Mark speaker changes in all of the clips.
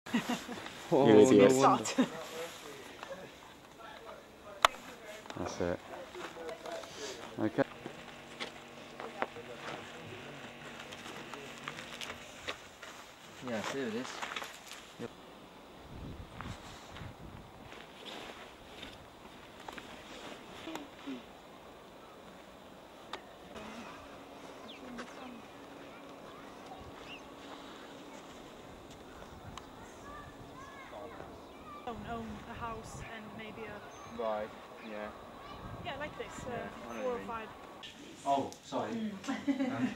Speaker 1: Oh,
Speaker 2: You idiot.
Speaker 1: no wonder.
Speaker 2: That's it. Okay.
Speaker 3: Yeah, there it is.
Speaker 2: Yep.
Speaker 4: Own a house and maybe a
Speaker 2: Right. Yeah.
Speaker 4: like this,
Speaker 2: Yeah, I know
Speaker 4: 4 or
Speaker 2: what you mean.
Speaker 4: 5.
Speaker 2: Oh, sorry. Okay.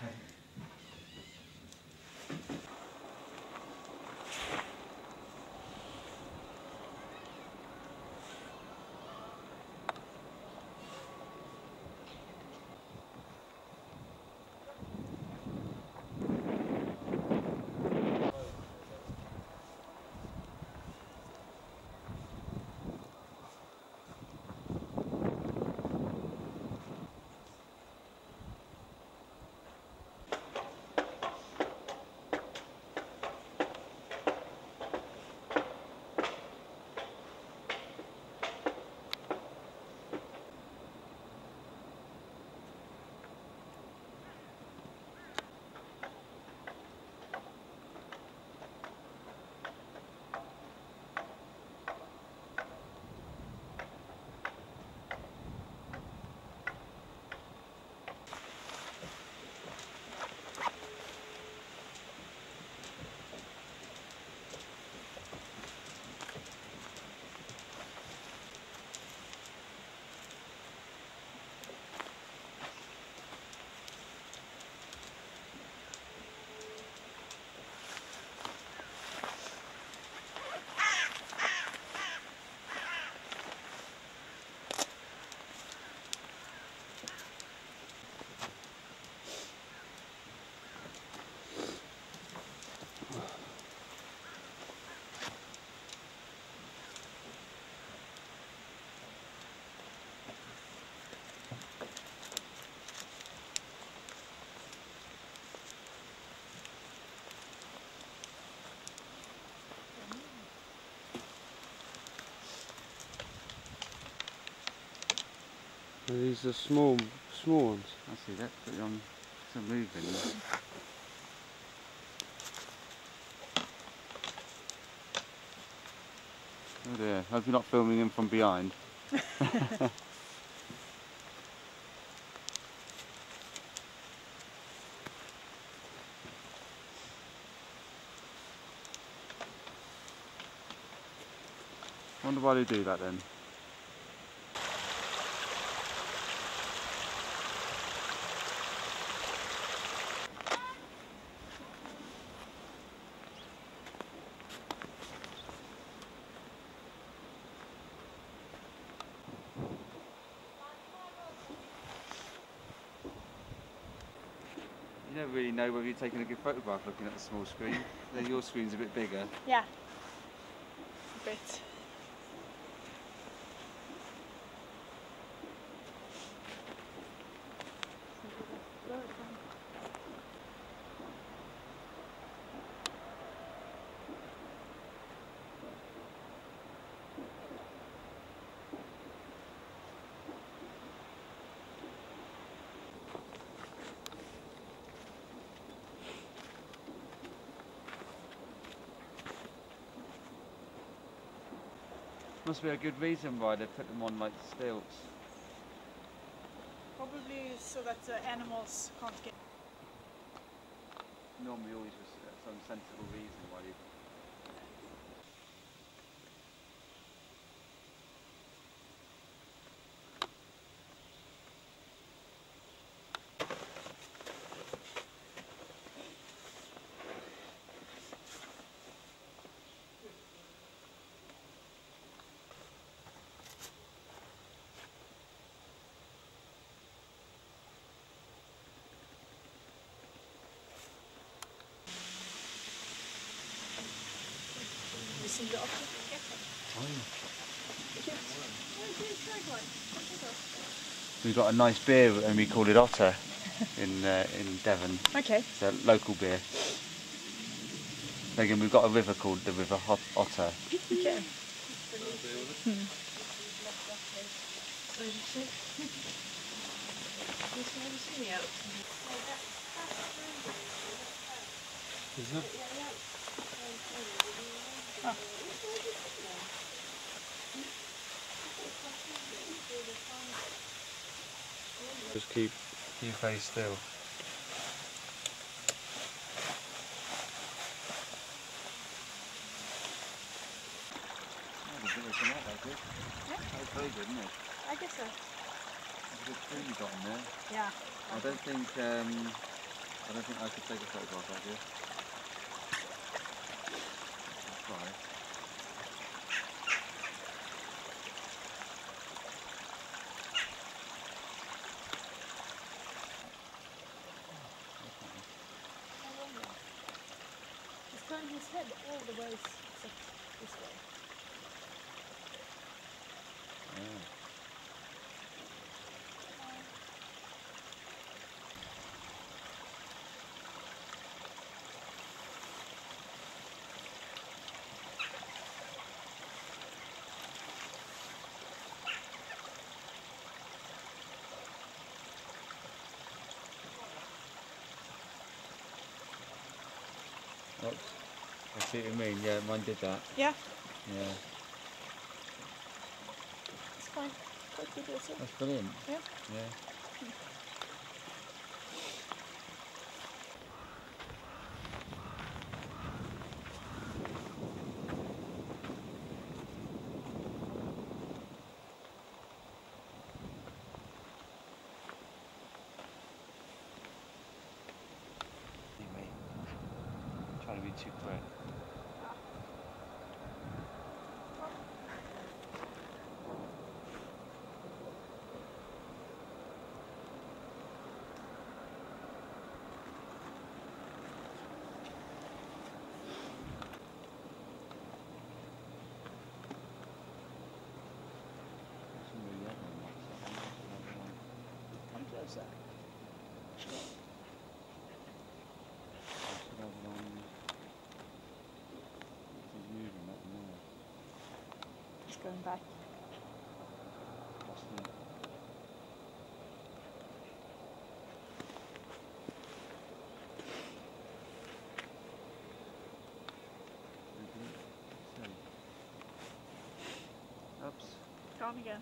Speaker 1: These are small ones.
Speaker 2: I see that. Put it on some moving. Oh dear. Hope you're not filming him from behind. Wonder why they do that then. You never really know whether you're taking a good photograph looking at the small screen. Then your screen's a bit bigger.
Speaker 4: Yeah, a bit.
Speaker 2: Must be a good reason why they put them on like stilts.
Speaker 4: Probably so that the animals can't get.
Speaker 2: Normally always was some sensible reason why they...
Speaker 4: You see the otter?
Speaker 2: We've got a nice beer and we call it Otter in Devon.
Speaker 4: Okay.
Speaker 2: It's a local beer. Megan, we've got a river called the River Otter.
Speaker 4: Okay.
Speaker 1: Is it? Just keep your face still.
Speaker 2: The village and that good.
Speaker 4: Yeah.
Speaker 2: That was very good, isn't it?
Speaker 4: I guess so.
Speaker 2: It's a good stream you got in there.
Speaker 4: Yeah.
Speaker 2: I don't think I could take a photograph of you. I'll try.
Speaker 4: He's turned his head all the way except this way.
Speaker 2: Oops. I see what you mean. Yeah, mine did that.
Speaker 4: Yeah.
Speaker 2: Yeah,
Speaker 4: It's fine. Quite good also.
Speaker 2: that's brilliant.
Speaker 4: Yeah.
Speaker 2: Yeah. Trying to be too quick.
Speaker 4: Come closer. It's going back.
Speaker 2: Oops.
Speaker 4: Gone again.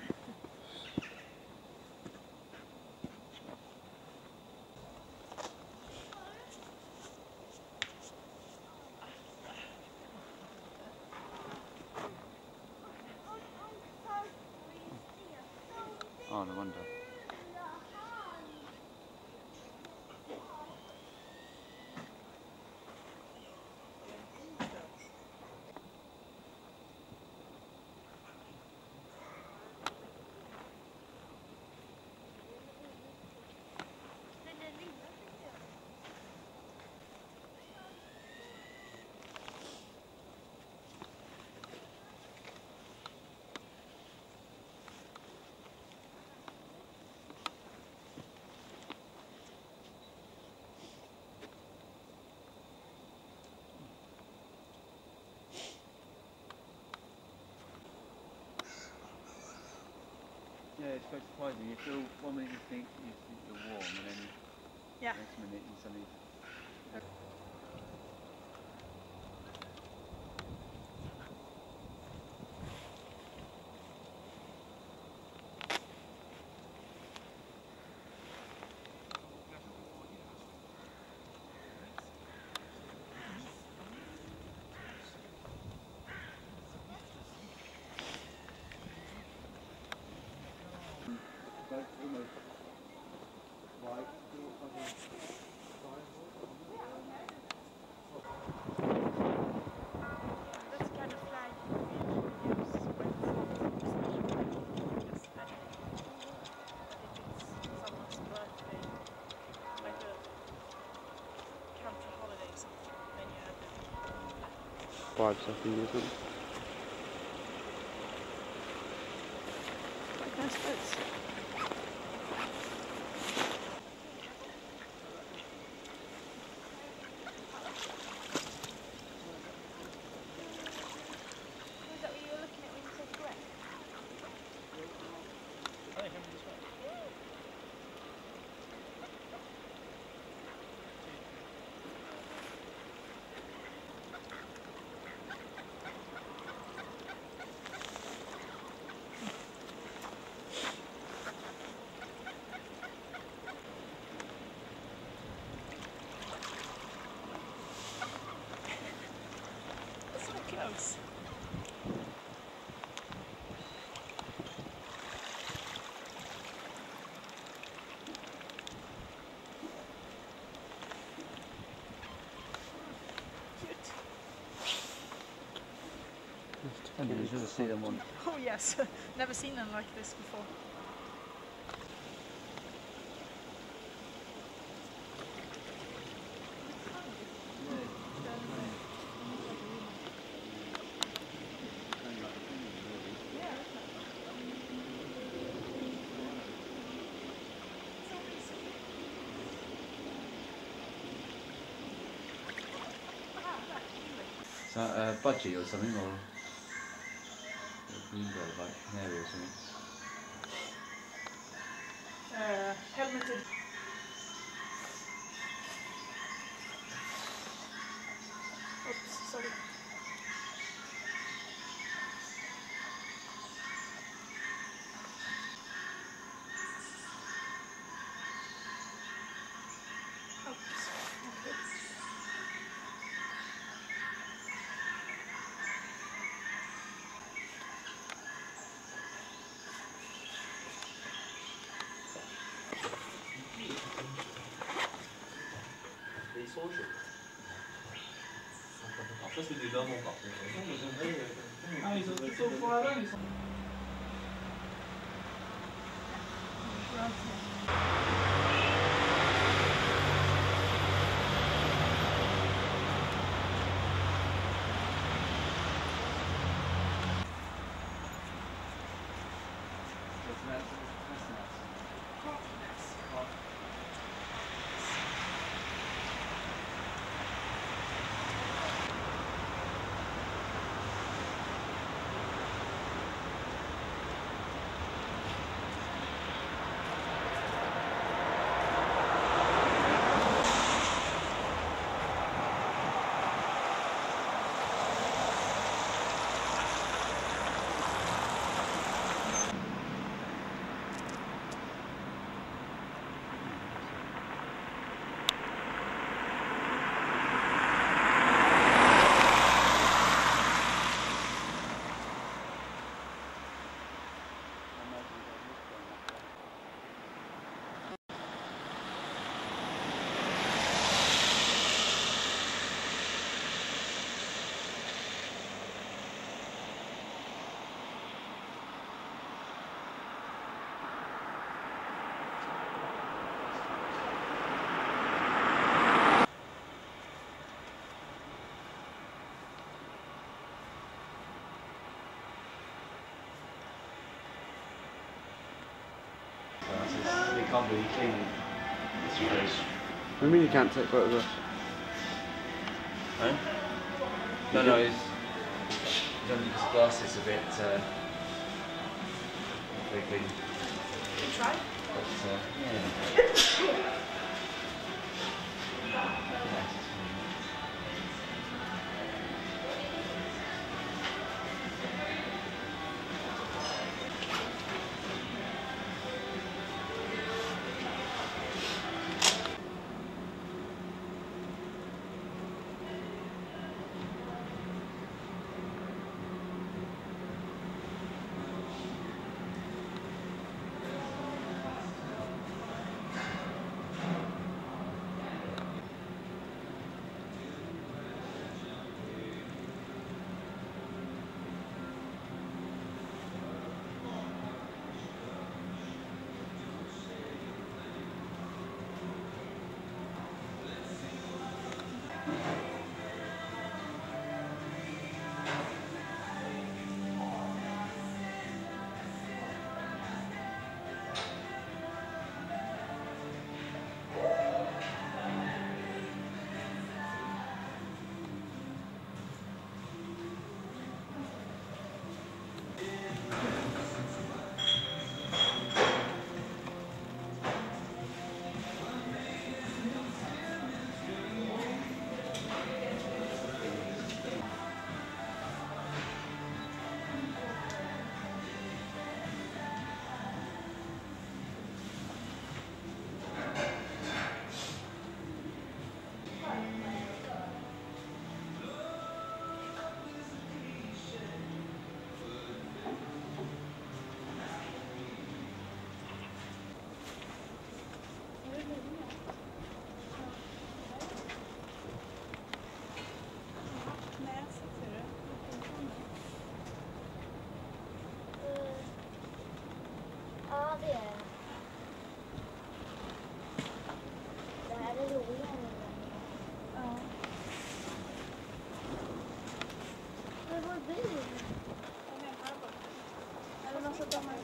Speaker 2: Oh, no wonder. Yeah, it's quite surprising. You feel 1 minute you think you're warm, and then
Speaker 4: Yeah.
Speaker 2: next minute you suddenly.
Speaker 4: That's the kind of flag we use when just that if it's someone's birthday, like a country holiday or something, then you have the
Speaker 1: 5 seconds, isn't it?
Speaker 4: like nice boats. close. Cute.
Speaker 3: And you should see them on.
Speaker 4: Oh yes, never seen them like this before.
Speaker 2: Is that a budgie or something, or a green bird, like canary or something?
Speaker 4: Helmeted. Oops, sorry. Oops. Okay.
Speaker 2: They can't really clean this place.
Speaker 1: What do you mean you can't take photographs?
Speaker 2: Huh? No, his glasses a bit very clean.
Speaker 4: You try?
Speaker 2: But yeah.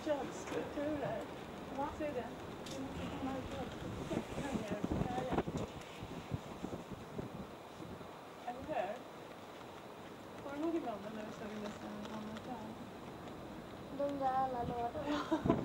Speaker 4: köldstrukturer. Ser du det? Vi måste komma ut eller hur? Kommer du ihåg i bladen när vi såg nästan en annan där?
Speaker 5: De där alla lådorna.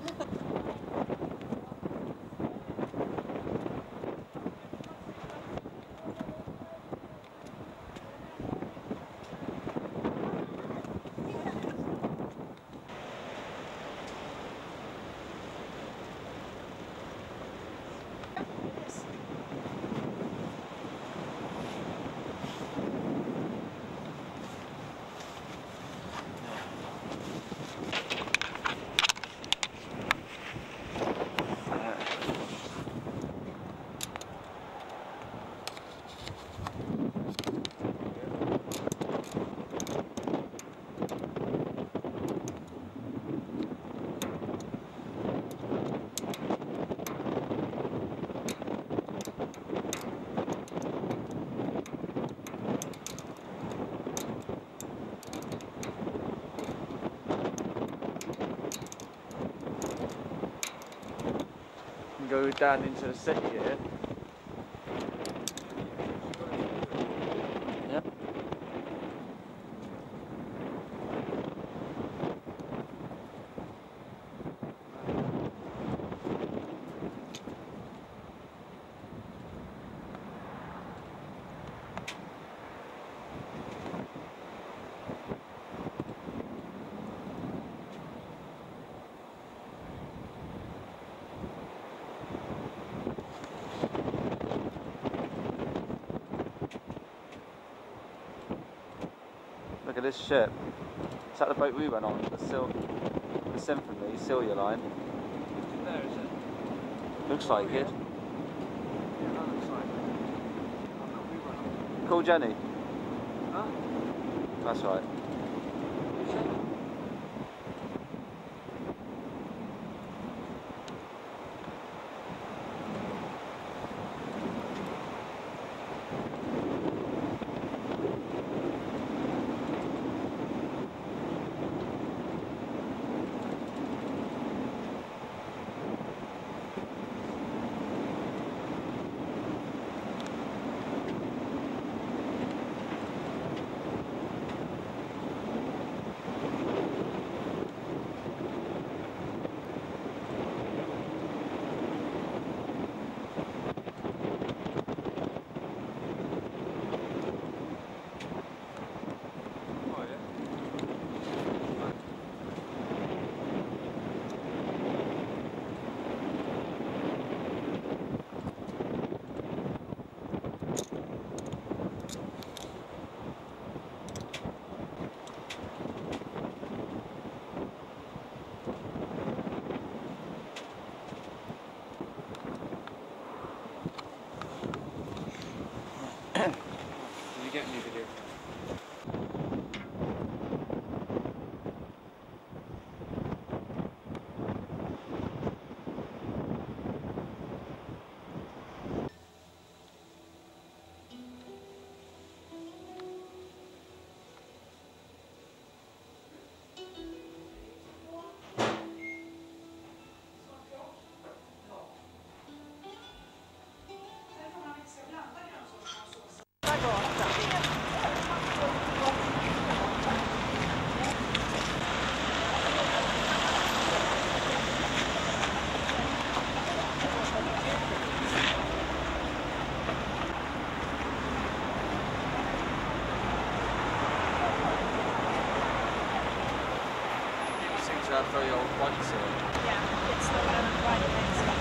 Speaker 2: Go down into the city here. Yeah. Look at this ship. Is that the boat we went on? The Symphony, Celia line.
Speaker 3: There is it.
Speaker 2: Looks like it.
Speaker 3: Yeah, that looks like it.
Speaker 2: Call Jenny.
Speaker 3: Huh?
Speaker 2: That's right.
Speaker 3: Did you get any video?
Speaker 2: That very old bikes here.
Speaker 4: Yeah, it's the one right next to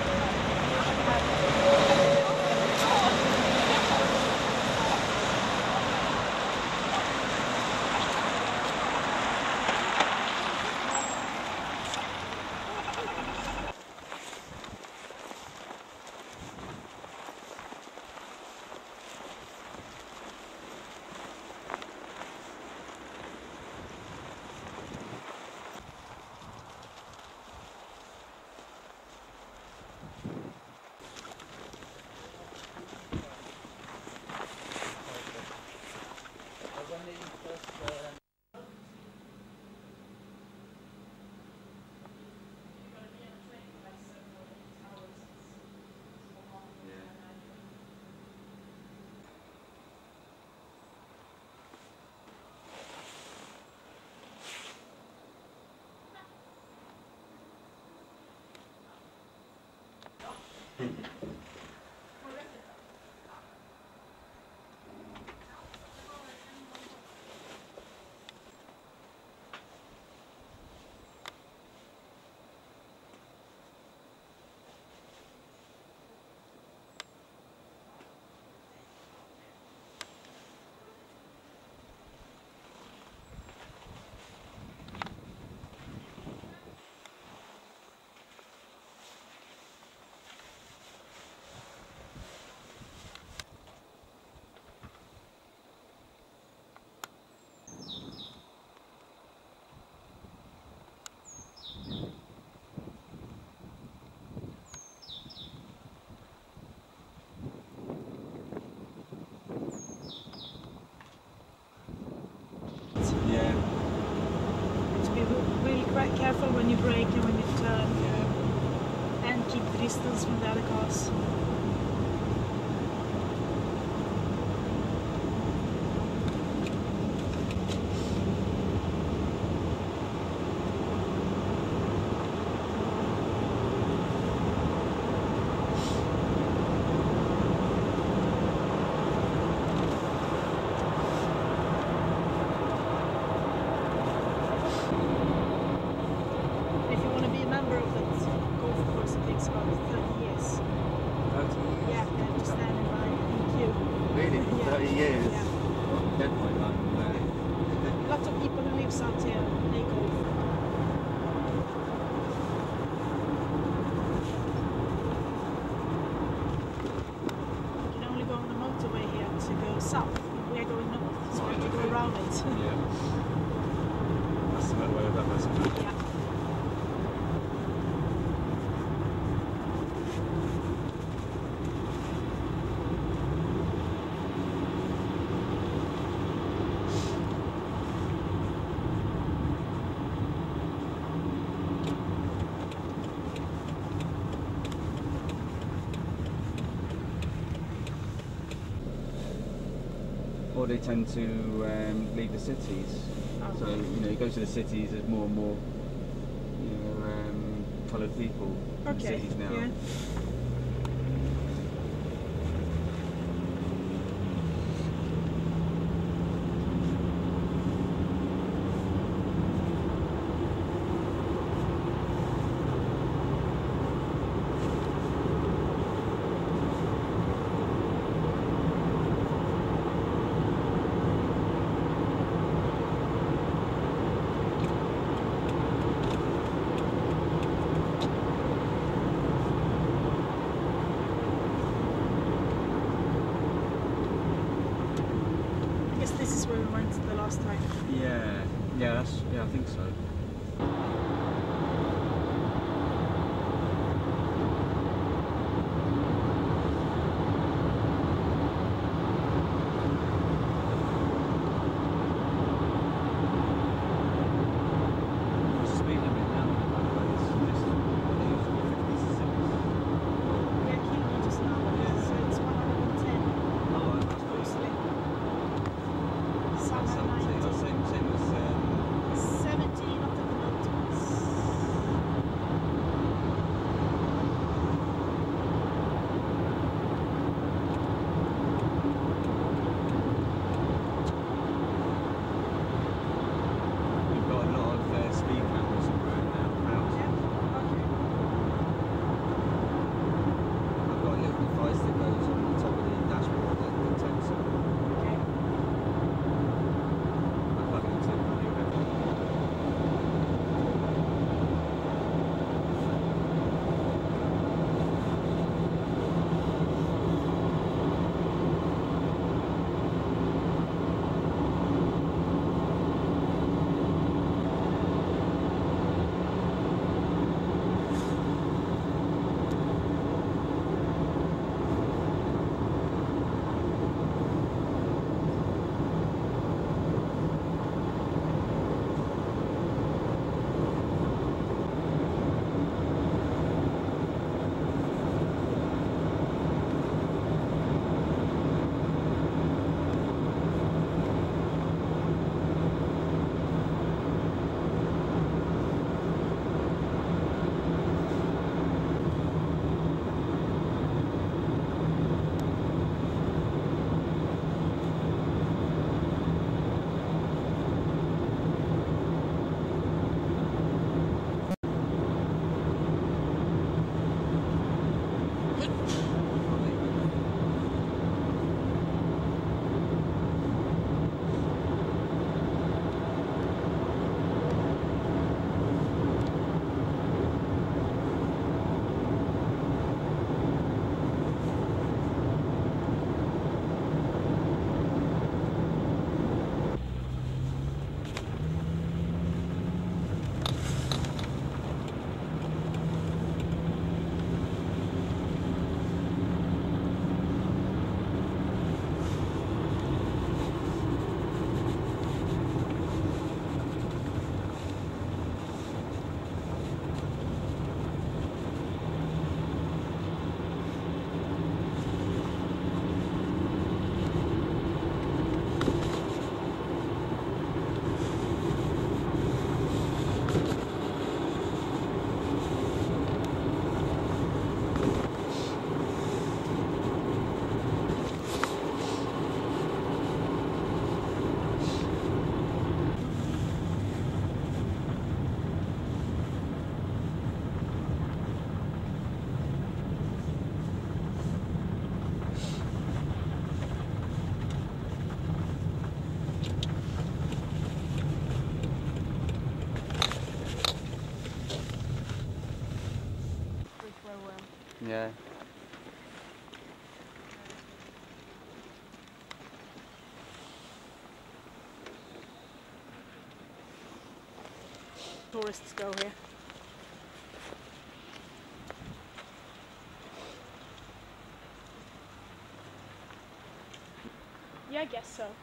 Speaker 2: Yeah.
Speaker 4: To be really quite careful when you brake and when you turn, and keep the distance from the other cars. If you want to be a member of that golf course, it takes about 30 years.
Speaker 2: 30 years?
Speaker 4: Yeah, they have to stand in line in queue.
Speaker 2: Really?
Speaker 4: Yeah.
Speaker 2: 30 years?
Speaker 4: Yeah.
Speaker 2: Dead my life.
Speaker 4: Lots of people who lives out here, they golf. You can only go on the motorway here to go south. We are going north, so we have to go around it.
Speaker 1: Yeah. That's the way of that message.
Speaker 4: Yeah.
Speaker 2: Or they tend to leave the cities.
Speaker 4: Oh.
Speaker 2: So, you know, you go to the cities, there's more and more, you know, coloured people in the
Speaker 4: Okay.
Speaker 2: cities now.
Speaker 4: Yeah. I guess this is where we went the last time.
Speaker 2: Yeah, I think so. What's the speed limit now, by the way? It's just, I think it's 56.
Speaker 4: Yeah, kilometers an hour.
Speaker 2: Yeah.
Speaker 4: So it's 110
Speaker 2: Oh, that's
Speaker 4: mostly.
Speaker 2: That's
Speaker 4: Some are
Speaker 2: 17.
Speaker 4: 90.
Speaker 2: Same as
Speaker 4: 70, not at the motorways.
Speaker 2: Yeah.
Speaker 4: Tourists go here. Yeah, I guess so.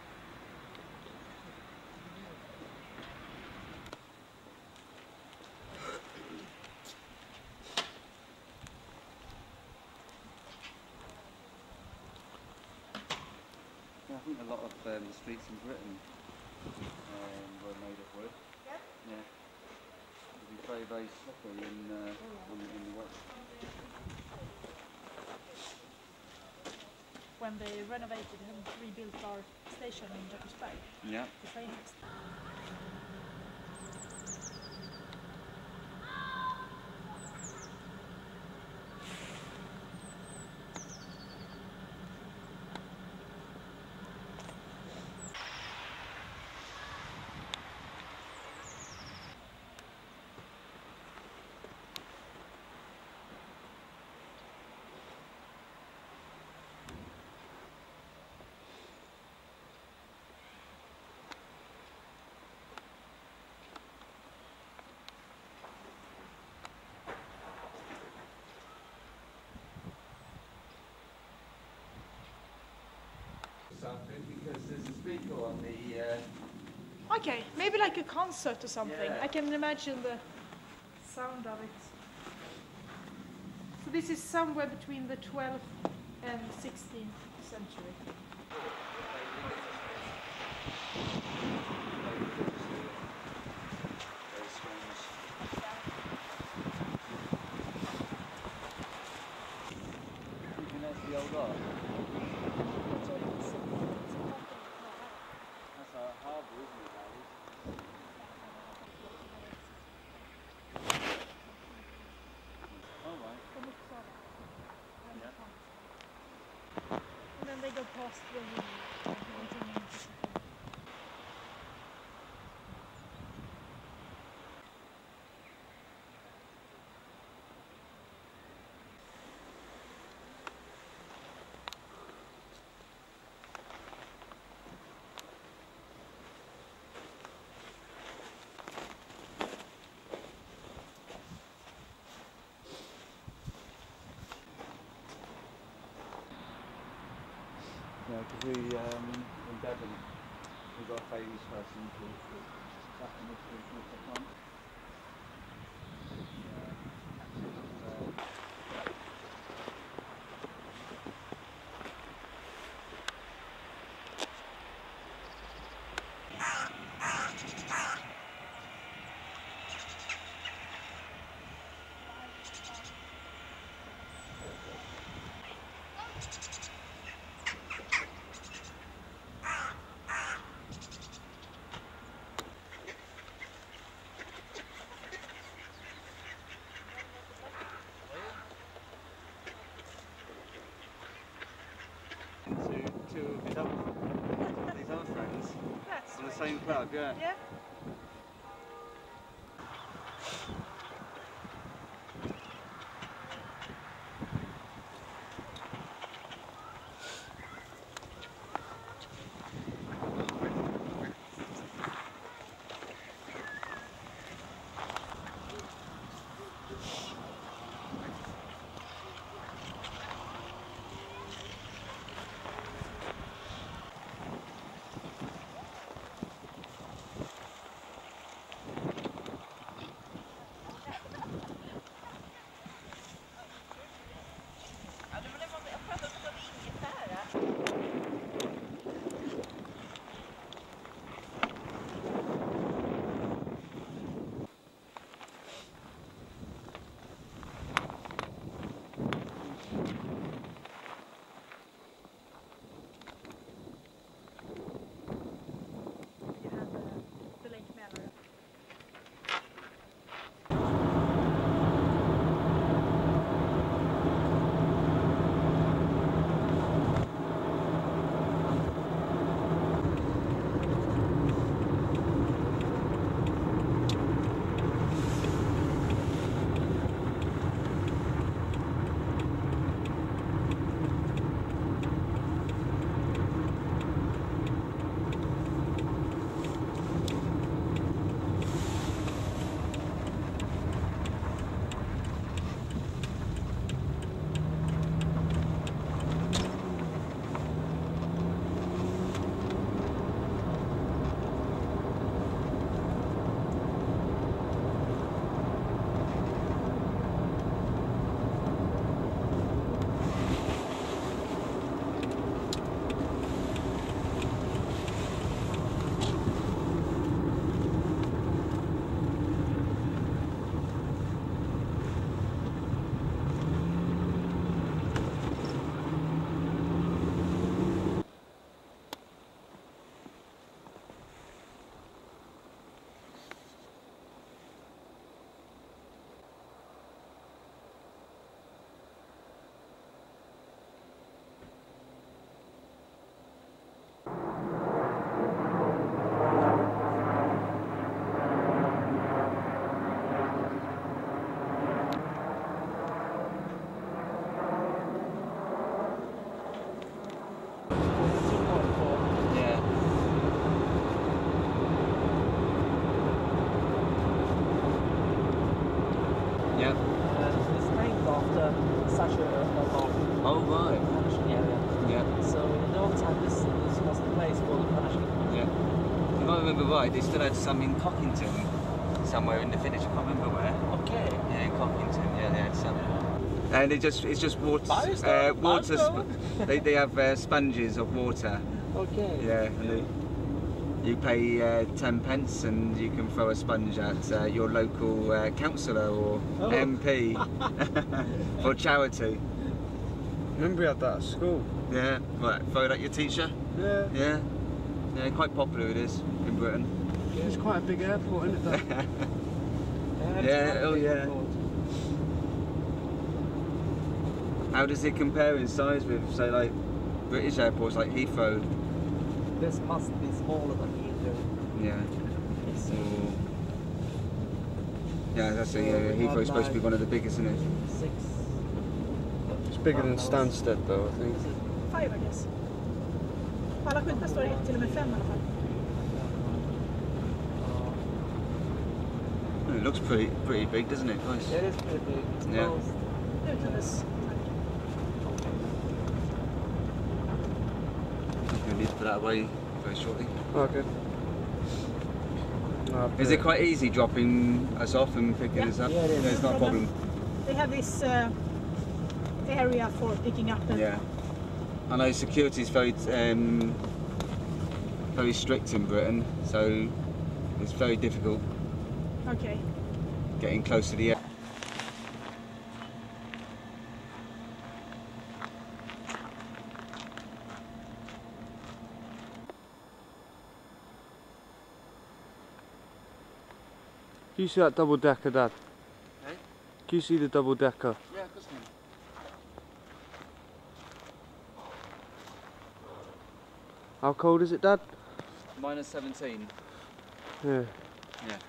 Speaker 2: Yeah, I think a lot of the streets in Britain were made of wood.
Speaker 4: Yeah?
Speaker 2: Yeah. It'd be very, very slippery in the wet.
Speaker 4: When they renovated and rebuilt our station in Jakobsberg,
Speaker 2: Yeah.
Speaker 4: the train has.
Speaker 2: Something because there's a speaker on the.
Speaker 4: Okay, maybe like a concert or something.
Speaker 2: Yeah.
Speaker 4: I can imagine the sound of it. So this is somewhere between the 12th and 16th century.
Speaker 2: Very strange. You think that's the old art? That's our harbour, isn't it, Harry? Oh, right. Yeah.
Speaker 4: And then they go past the continue.
Speaker 2: Yeah, because we in Devon, we've got a famous person called Captain Mystery called Stefan. Two of his other friends
Speaker 4: That's
Speaker 2: on the
Speaker 4: right.
Speaker 2: same club, yeah.
Speaker 4: Yeah.
Speaker 2: right, they still had some in Cockington, somewhere in the village. I can't remember where.
Speaker 3: Okay.
Speaker 2: Yeah, in Cockington. Yeah, they had some. And it's just water.
Speaker 3: Milestone,
Speaker 2: They have sponges of water.
Speaker 3: Okay.
Speaker 2: Yeah. And you pay 10 pence and you can throw a sponge at your local councillor or MP for charity.
Speaker 1: Remember we had that at school?
Speaker 2: Yeah. Right. Throw it at your teacher.
Speaker 1: Yeah.
Speaker 2: Yeah. Yeah. Quite popular it is in Britain.
Speaker 1: It's quite a big airport, isn't it? Though?
Speaker 2: Yeah. Oh yeah. How does it compare in size with, say, like British airports like Heathrow?
Speaker 3: This must be smaller than Heathrow.
Speaker 2: Yeah.
Speaker 3: It's
Speaker 2: Or, yeah, that's it. Yeah, Heathrow's supposed to be one of the biggest, isn't it?
Speaker 3: 6.
Speaker 1: It's bigger than Stansted, though, I think.
Speaker 4: 5 I guess. På alla skyltar står det till och med 5 i alla fall.
Speaker 2: It looks pretty big, doesn't it? Nice.
Speaker 3: It is pretty big. It's
Speaker 2: Yeah.
Speaker 3: closed.
Speaker 4: Utomhus.
Speaker 2: We'll need to put that away very shortly.
Speaker 1: Okay.
Speaker 2: Is it quite easy dropping us off and picking
Speaker 4: Yeah.
Speaker 2: us up?
Speaker 3: Yeah, it is.
Speaker 2: It's not a problem.
Speaker 4: They have this area for picking up the...
Speaker 2: Yeah. I know security is very strict in Britain, so it's very difficult
Speaker 4: Okay.
Speaker 2: getting close to the air.
Speaker 1: Can you see that double decker, Dad?
Speaker 2: Hey?
Speaker 1: Can you see the double decker?
Speaker 2: Yeah, of course I can.
Speaker 1: How cold is it, Dad?
Speaker 2: Minus 17.
Speaker 1: Yeah.
Speaker 2: Yeah.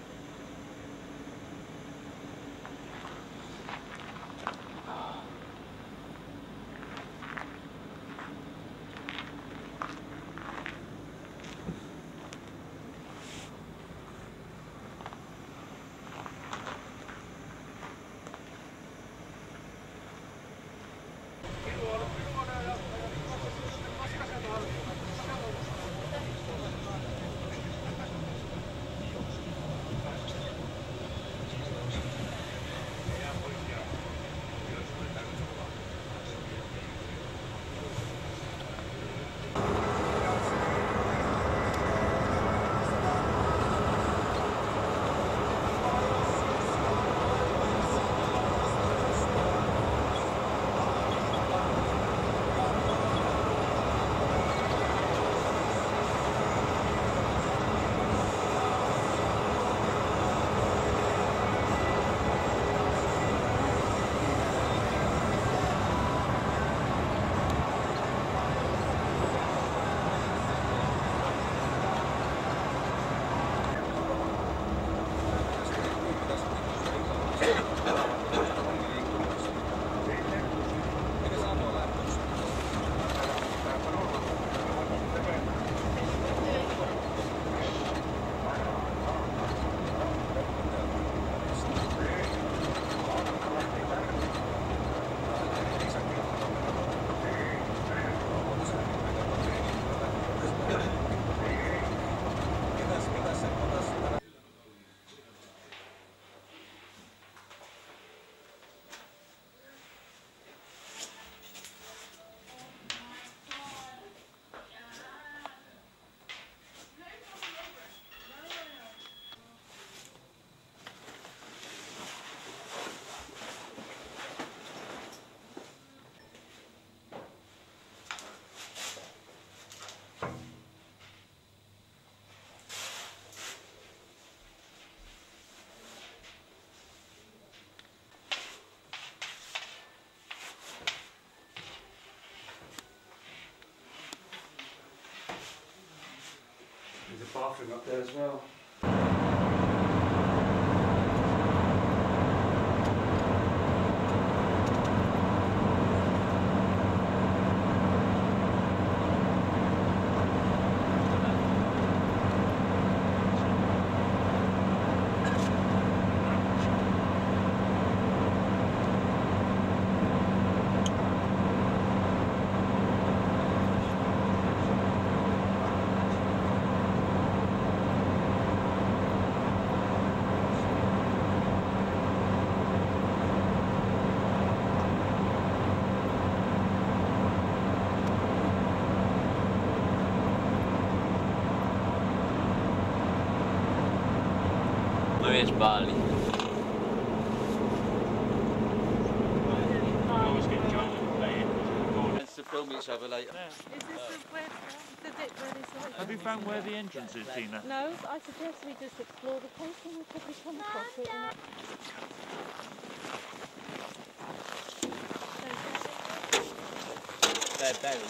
Speaker 1: There's a bathroom up there as well.
Speaker 6: There is barley.
Speaker 2: To film each other later.
Speaker 4: Is this the bit where it's like...
Speaker 7: Have you found where the entrance is, Tina?
Speaker 4: No, I suggest we just explore the place and we'll probably come across it.
Speaker 2: They're buried.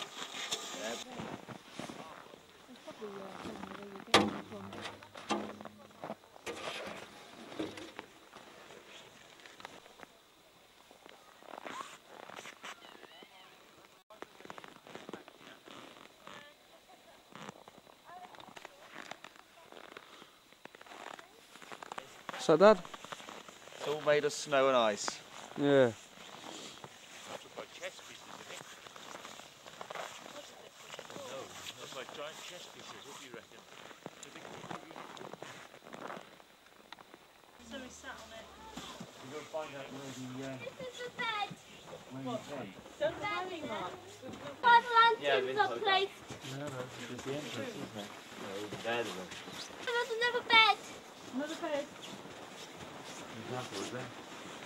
Speaker 1: So, Dad?
Speaker 2: It's all made of snow and ice.
Speaker 1: Yeah.
Speaker 7: Looks like chess pieces, isn't it? No, looks like giant chess pieces. What do you reckon?
Speaker 4: So we sat on it.
Speaker 7: We're going to find out where the...
Speaker 5: This is the bed.
Speaker 7: Where the bed.
Speaker 4: Don't the hanging mark.
Speaker 5: Five lanterns are placed.
Speaker 1: No, this is the entrance, isn't it?
Speaker 6: There they go.
Speaker 5: There's another bed.
Speaker 4: Another bed.
Speaker 1: Example, is there?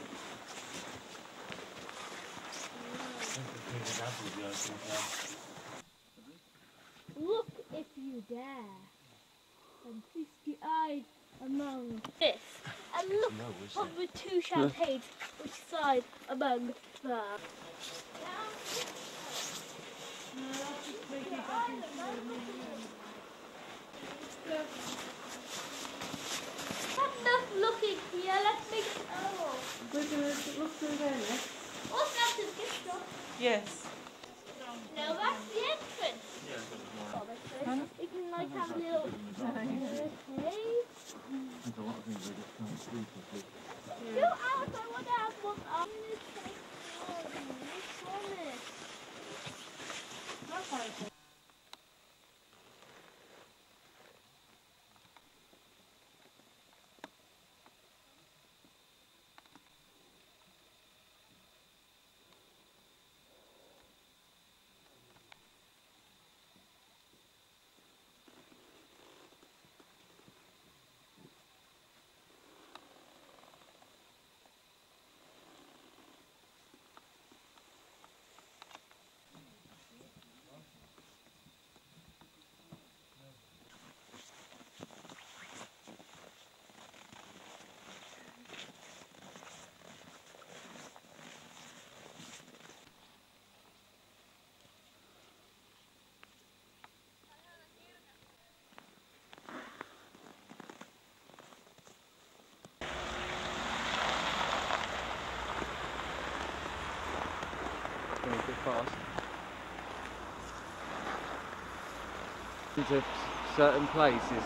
Speaker 5: Look if you dare. And frisky-eyed among this. And look of the two champagnes which side among them. Enough looking here, let's make it over.
Speaker 4: We're going to look through there next.
Speaker 5: What's that to gift shop?
Speaker 4: Yes.
Speaker 5: No, that's the entrance. You can like have a little cave. Go out, I want to have one. I'm going to take one. I promise.
Speaker 1: Going a bit fast. Into certain places.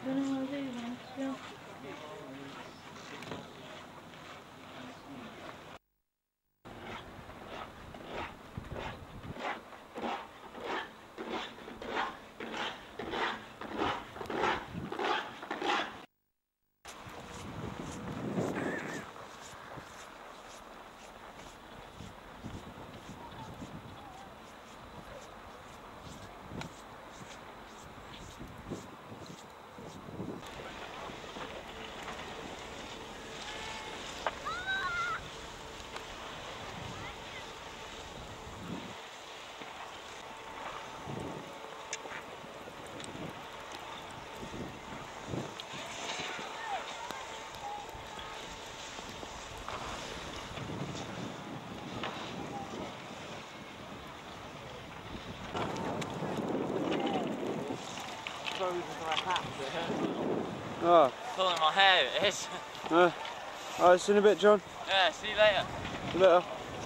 Speaker 5: don't know what to do, man. Yeah.
Speaker 1: Oh.
Speaker 6: Pulling my hair, it is.
Speaker 1: Alright, see you in a bit, John.
Speaker 6: Yeah, see you later.
Speaker 1: See you later.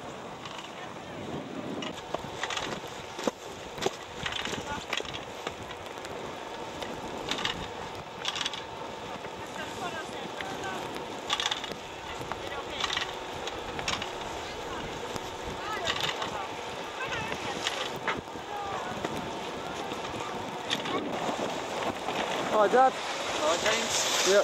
Speaker 1: Hi, Dad.
Speaker 6: Hi, James.
Speaker 1: Yep.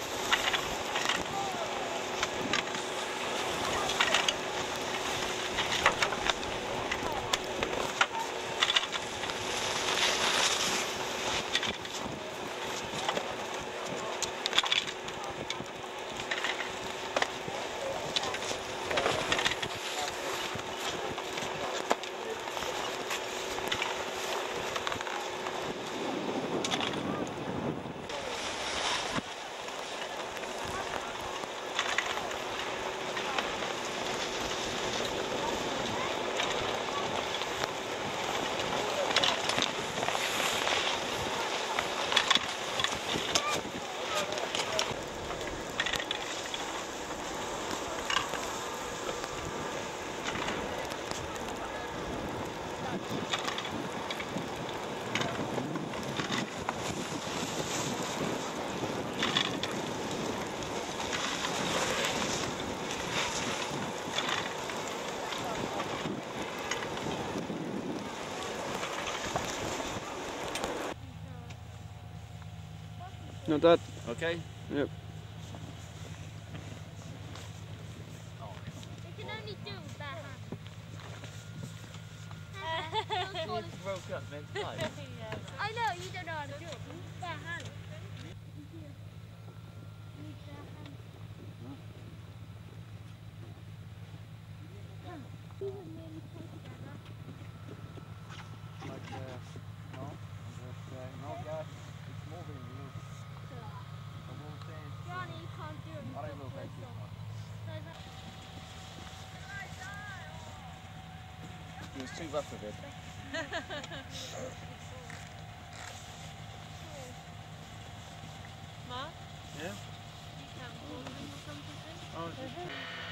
Speaker 1: No, Dad.
Speaker 6: Okay.
Speaker 5: You
Speaker 1: Yep.
Speaker 5: can only do that.
Speaker 6: Broke up mid-flight.
Speaker 5: I know, you don't know how to do it. Bare hand. Johnny, you can't do it.
Speaker 2: He was too rough with it.
Speaker 4: Mark?
Speaker 1: Yeah?
Speaker 4: You can hold them or something?
Speaker 1: Oh, just...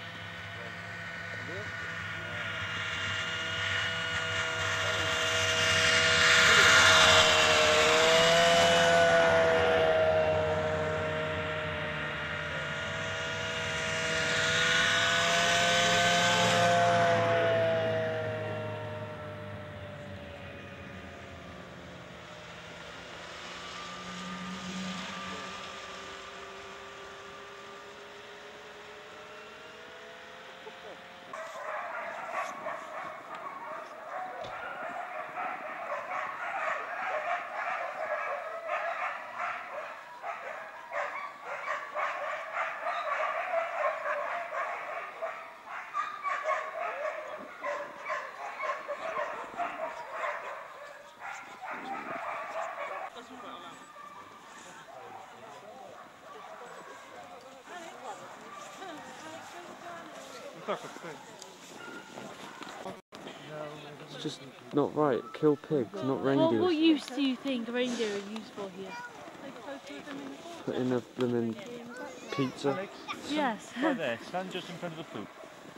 Speaker 1: It's just not right. Kill pigs, not reindeers.
Speaker 4: What use do you think a reindeer is used for here?
Speaker 1: Put in a blooming pizza.
Speaker 4: Yes.
Speaker 7: Right there, stand just in front of the poop.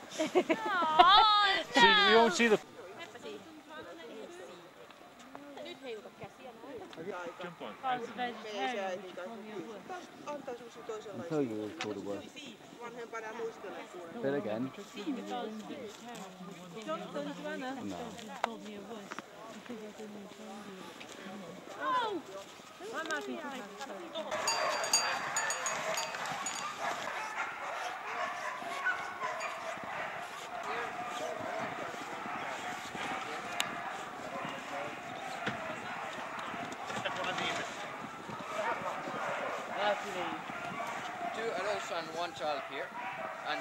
Speaker 5: Oh,
Speaker 7: See, you won't see the... Jump on.
Speaker 5: I was vegetarian, would you call me a wuss?
Speaker 2: I told you it was called a wuss. Say it again.
Speaker 5: If I was vegetarian, would you call me a wuss?
Speaker 2: No.
Speaker 5: You called me a wuss because I didn't offend you. Oh! I'm happy to have it.
Speaker 6: Two adults and one child here. And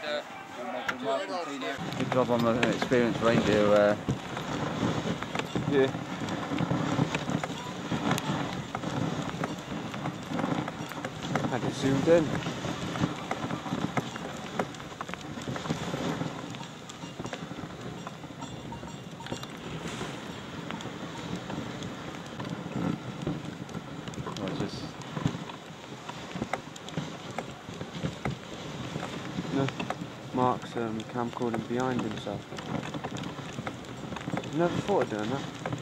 Speaker 2: Good job on the experienced reindeer.
Speaker 1: Yeah. Had it zoomed in.
Speaker 2: Well, just
Speaker 1: No, Mark's camcording behind himself. Never thought of doing that.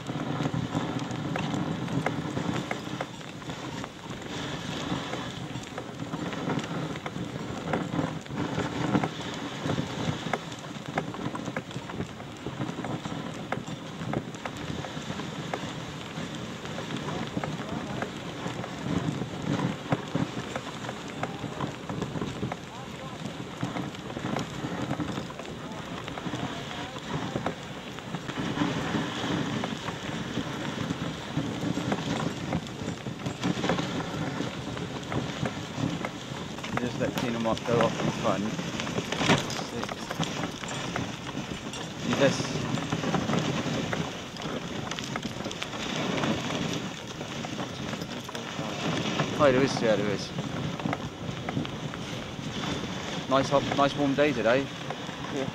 Speaker 2: just let Tina Mark go off in front. You just oh, there is, yeah, there is. Nice warm day today.
Speaker 1: Yeah.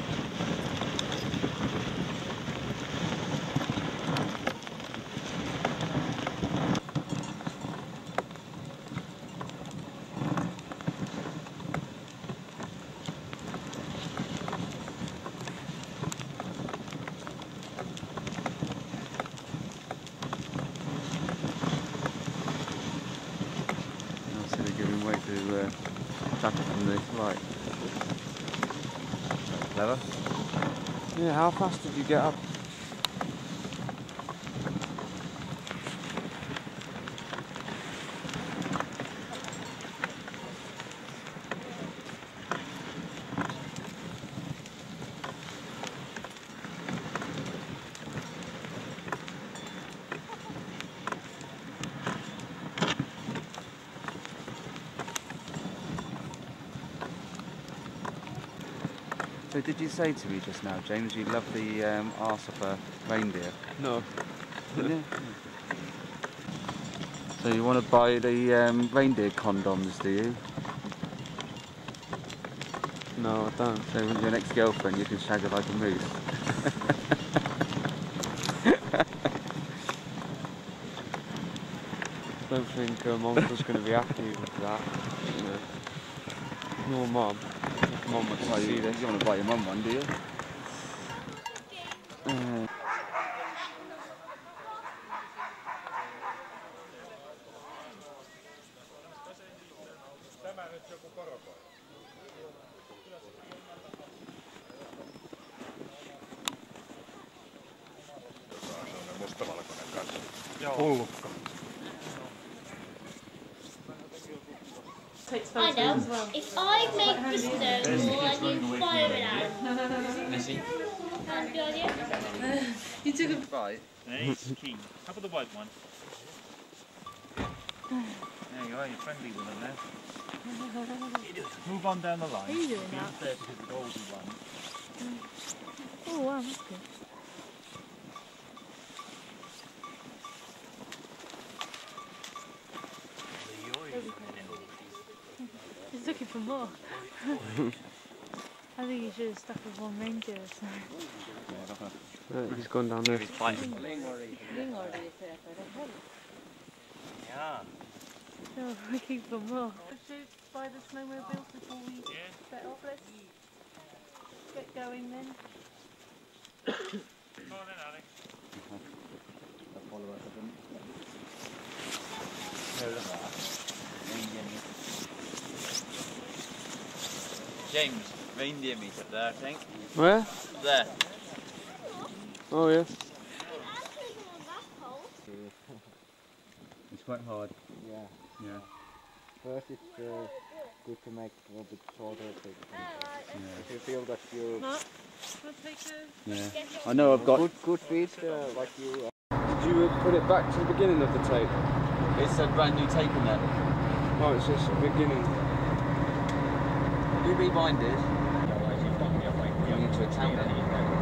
Speaker 2: So they're giving way to traffic from the right. Clever.
Speaker 1: Yeah, how fast did you get up?
Speaker 2: So did you say to me just now, James, you love the arse of a reindeer?
Speaker 1: No.
Speaker 2: Didn't you? So you want to buy the reindeer condoms, do you?
Speaker 1: No, I don't.
Speaker 2: So with your next girlfriend, you can shag her like a moose.
Speaker 1: Don't think Mum was going to be happy with that. No, Mum. Mum would
Speaker 2: Oh,
Speaker 1: see
Speaker 2: you
Speaker 1: this.
Speaker 2: want to buy your mum one, do you?
Speaker 5: I know. If I make the snowball and you fire it out.
Speaker 6: Missy.
Speaker 5: That's a good idea.
Speaker 3: You took a
Speaker 2: Right.
Speaker 7: Nice, king. How about the white one? There you are, you're friendly with them now. Move on down the line.
Speaker 5: Are you doing
Speaker 7: Be
Speaker 5: that?
Speaker 7: unfair to the golden one.
Speaker 5: Oh wow, that's good. He's looking for more. I think he should have stuck with one reindeer or something.
Speaker 1: He's gone down there.
Speaker 6: He's fighting.
Speaker 7: Yeah.
Speaker 5: No, we're looking for more. Should buy the snowmobiles before we set off. Let's get going then.
Speaker 7: Come on then, Alex.
Speaker 2: I'll follow up with them.
Speaker 6: James, reindeer meat up there, I think.
Speaker 1: Where?
Speaker 6: There.
Speaker 1: Oh yeah.
Speaker 2: It's quite hard.
Speaker 3: Yeah.
Speaker 2: Yeah.
Speaker 3: First it's good to make a little bit shorter things. If you feel that you...
Speaker 2: Yeah. I know I've got...
Speaker 3: Good feet, like you...
Speaker 1: Did you put it back to the beginning of the tape?
Speaker 2: It's a brand new tape in there.
Speaker 1: Oh, it's just the beginning.
Speaker 2: You rewind it. Going into a town then.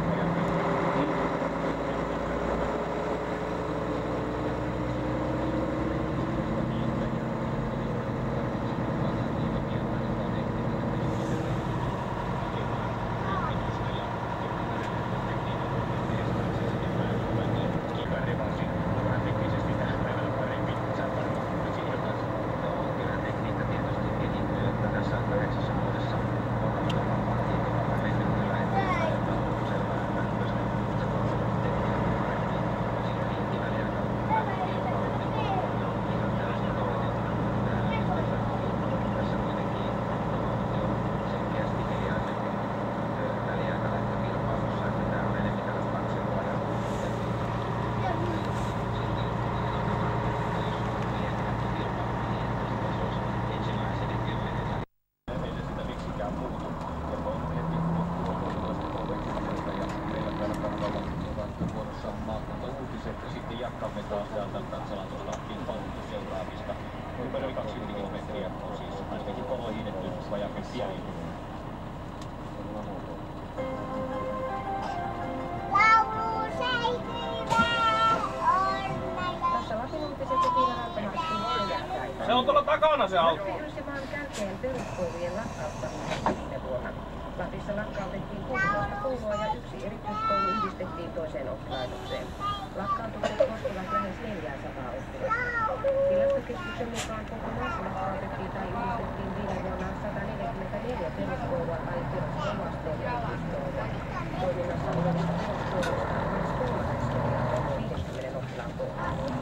Speaker 7: Se on tuolla takana se auto.
Speaker 8: Maan kärkeen peruskoulujen lakkauttamista viime vuonna. Lapissa lakkautettiin 16 koulua ja yksi erityiskoulu yhdistettiin toiseen oppilaitokseen. Lakkautukset koskevat lähes 400 oppilasta. Tilastokeskuksen mukaan koko maassa lakkautettiin tai yhdistettiin viime vuonna 144 peruskoulua tai peruskouluasteen erityiskoulua. Toiminnassa olevista peruskouluista lähes kolmanneksella on 50 oppilaan kohdalla.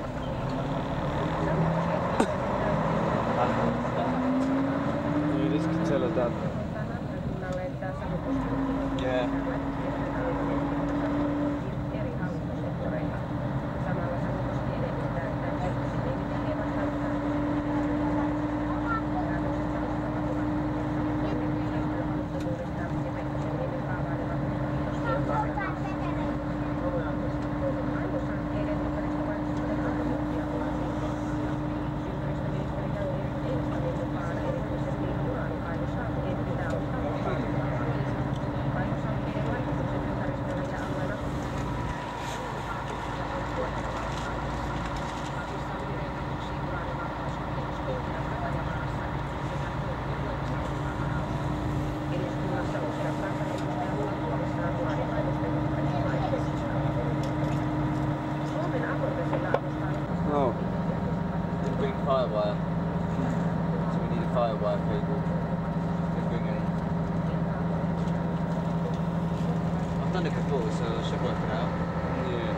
Speaker 1: You just can tell her dad.
Speaker 2: Yeah.
Speaker 1: Oh.
Speaker 2: Didn't bring firewire. So we need a firewire cable. Didn't bring any. I've done it before, so I should work it out.
Speaker 1: Yeah.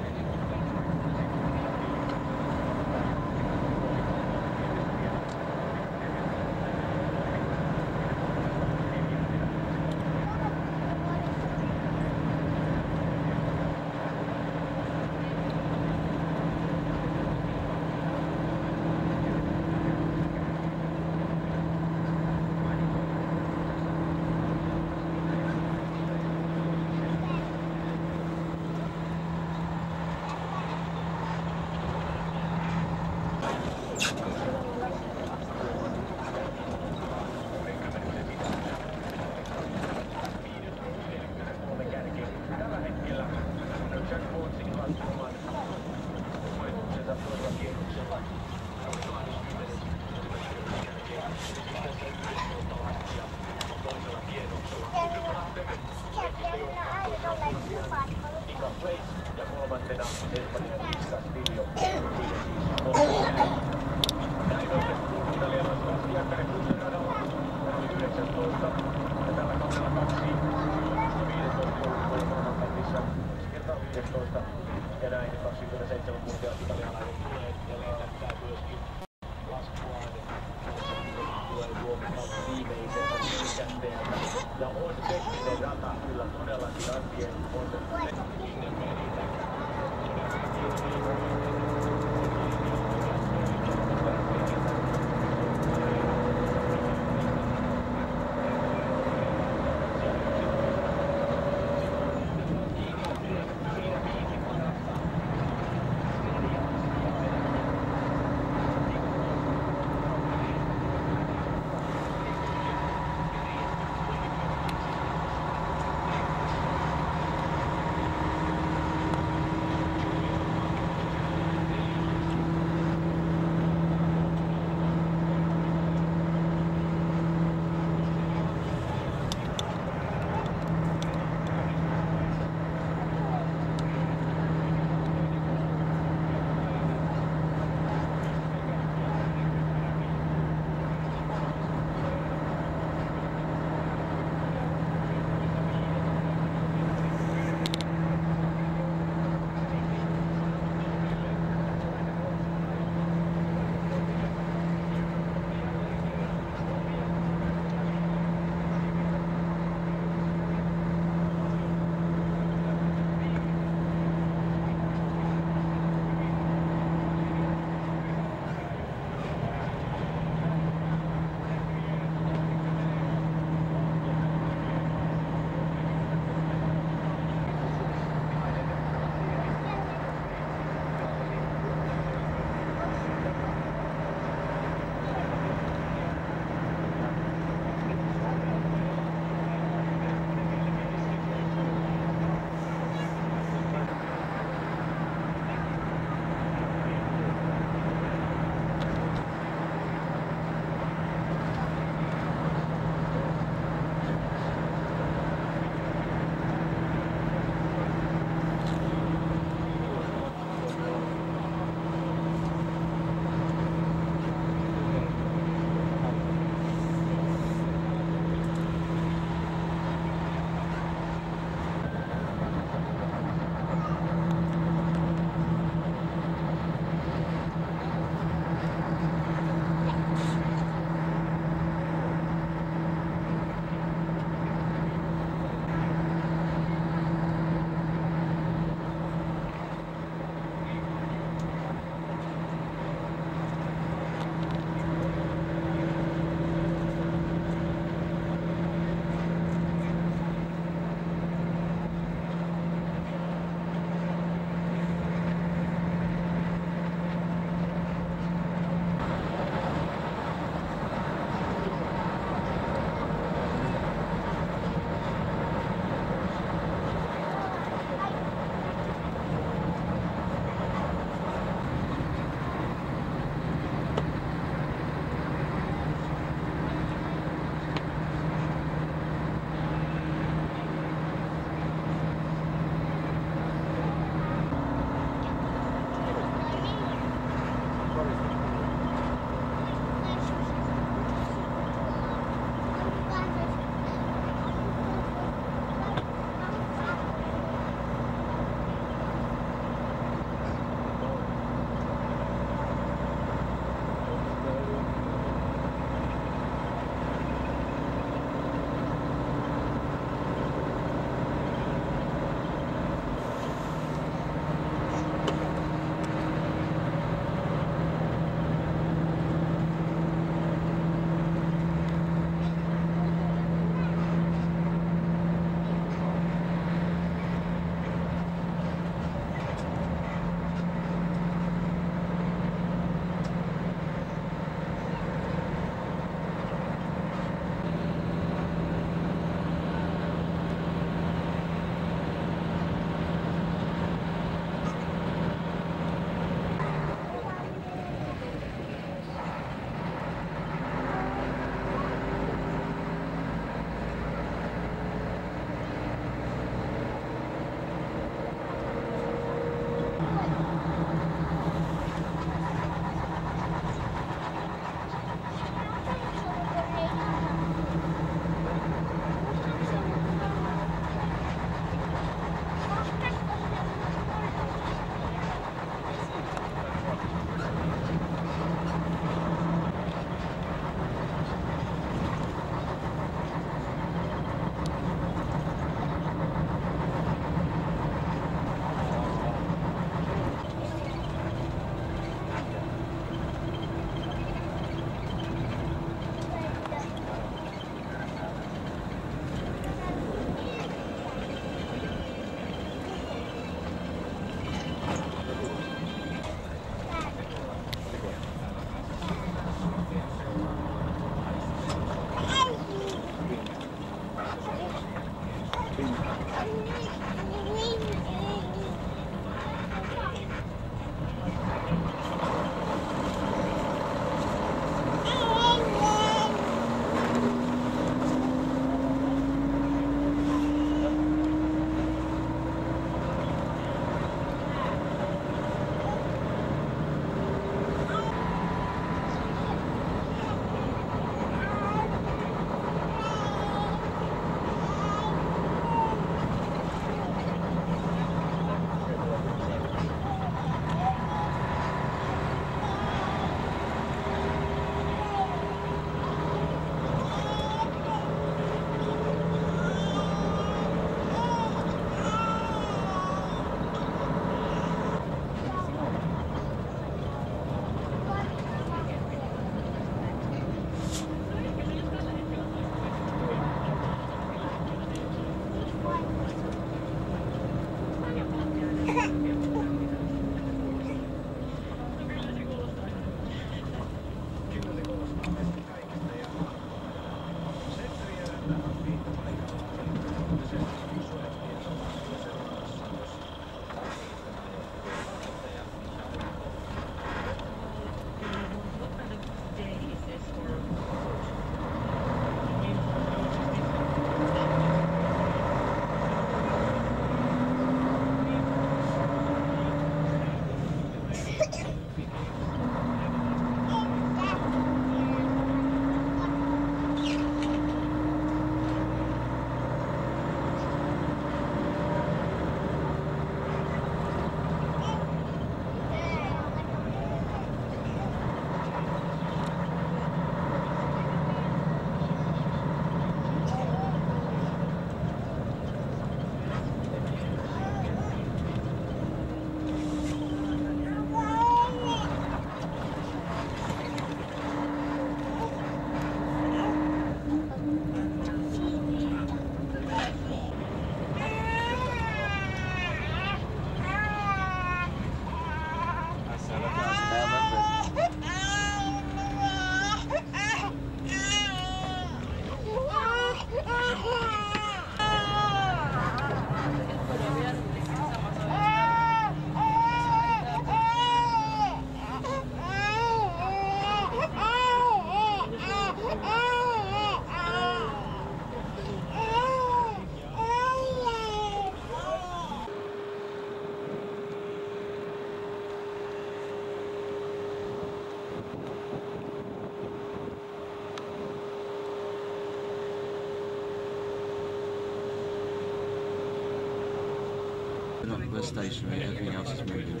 Speaker 2: We're stationary, everything else is moving.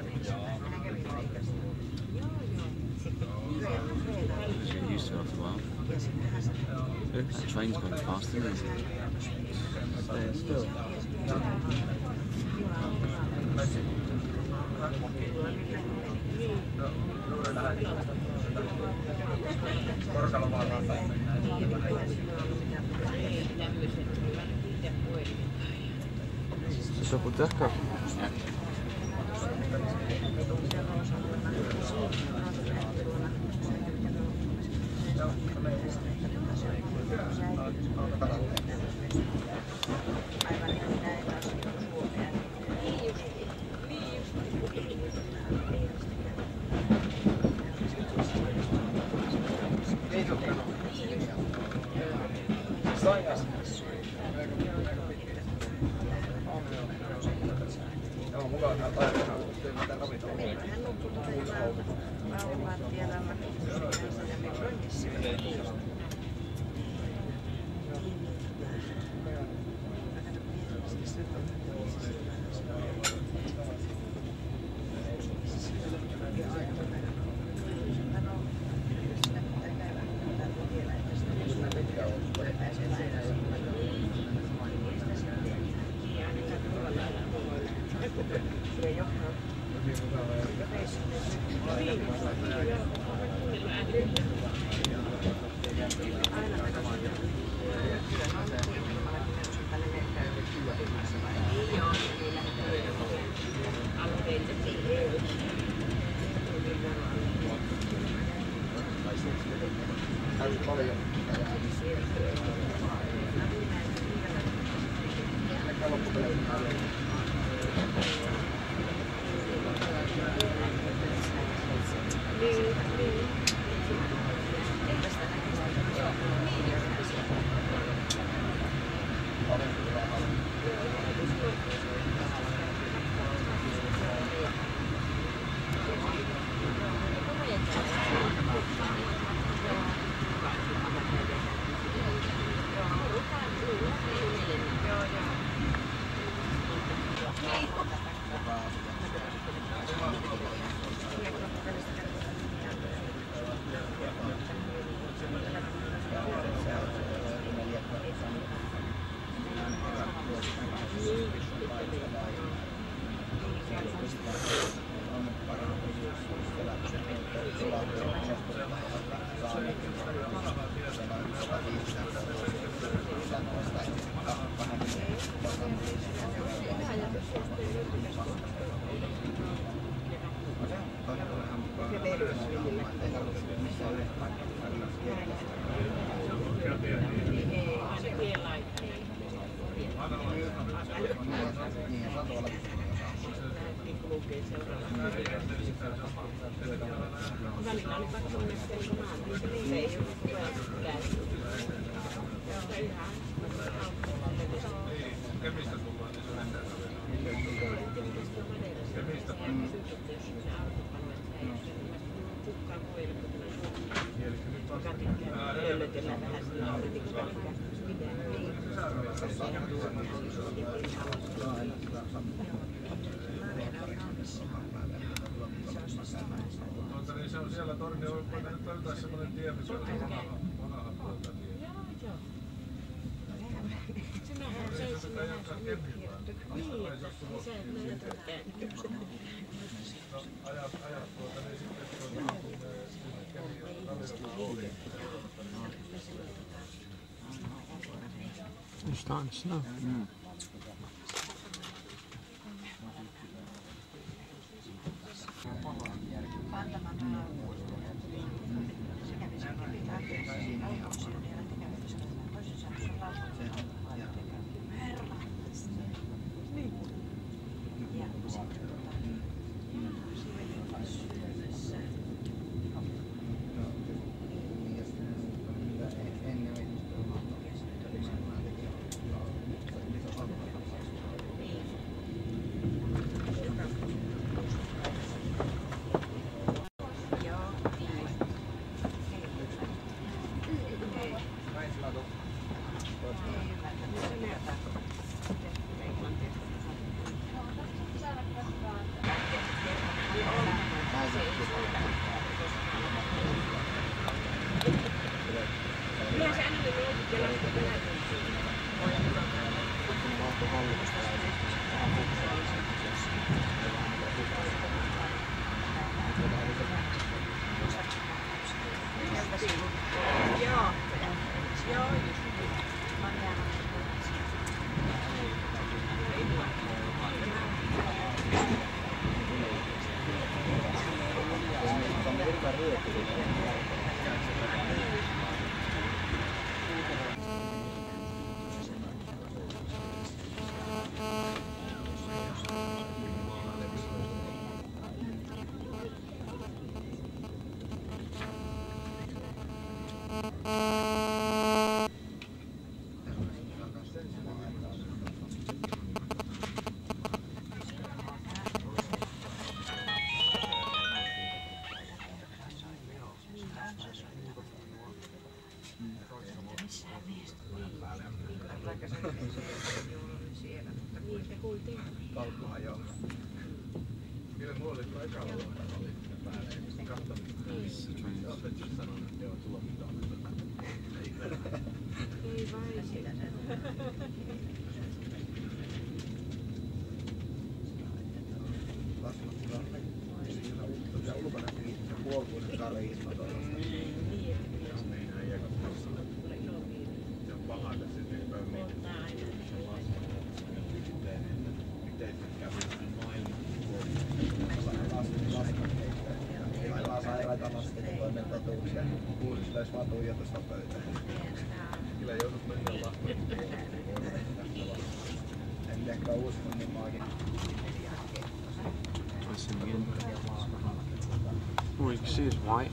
Speaker 2: Because you're used to it after a while. The train's going fast, isn't it? Staying still.
Speaker 1: Zo goed dekken.
Speaker 9: Se on siellä Tornio, nyt löytää semmoinen tie, missä on vanha puolta. Sinähän se ei olekaan Kemijärvellä. Niin, se ei löydäkään. Ajat niin sitten Kemijärvellä.
Speaker 1: It's starting to snow.
Speaker 9: Kauppaa joo. Kyllä mulla oli tuo eka luokka oli päälle. Katsomassa. Opetus sanoi, että joo, tulla mitään.
Speaker 8: Ei vai sitä.
Speaker 2: Puoli vuoden karista tuollaista.
Speaker 9: Se on paha tässä nykypäivä mietin. Miten kävi maailman
Speaker 2: Sairaita lasten toimentotuuksia. Kuulislaisi vaan tuijotusta pöytään.
Speaker 9: Kyllä joudut mennä lahteen.
Speaker 2: En ehkä usko, niin maakin.
Speaker 1: Oh, you can see it's white.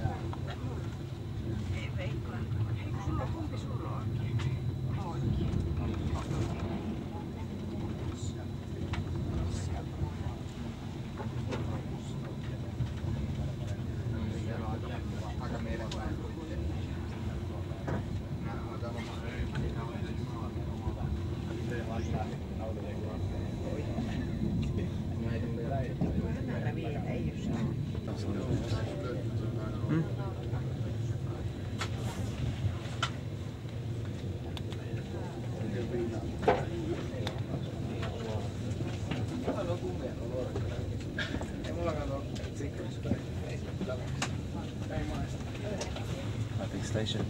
Speaker 1: Station.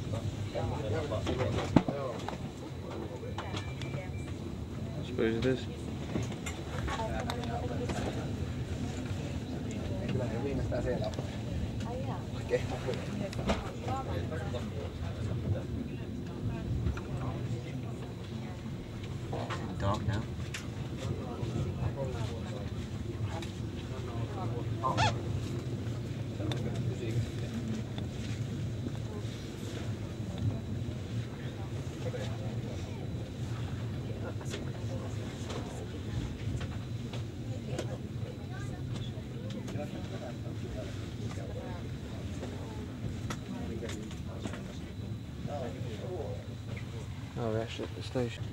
Speaker 1: I suppose it is.
Speaker 2: Dark now.
Speaker 1: Oh, we're actually at the station.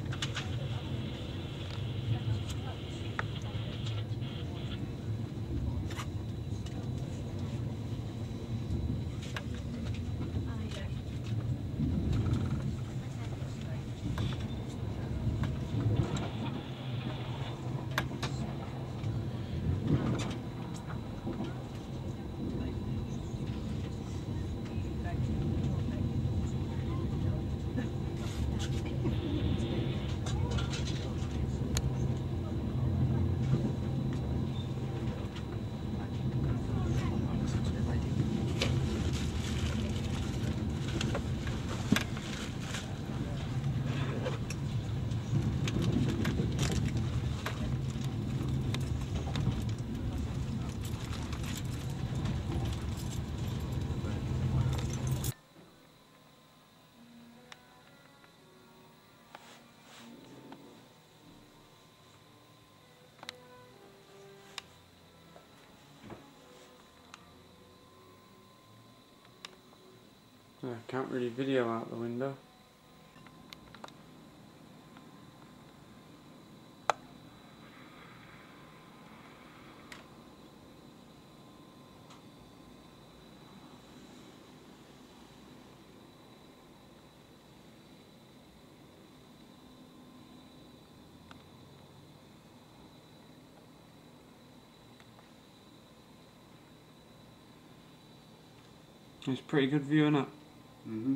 Speaker 1: I can't really video out the window. It's a pretty good view, isn't it?
Speaker 2: Mm-hmm.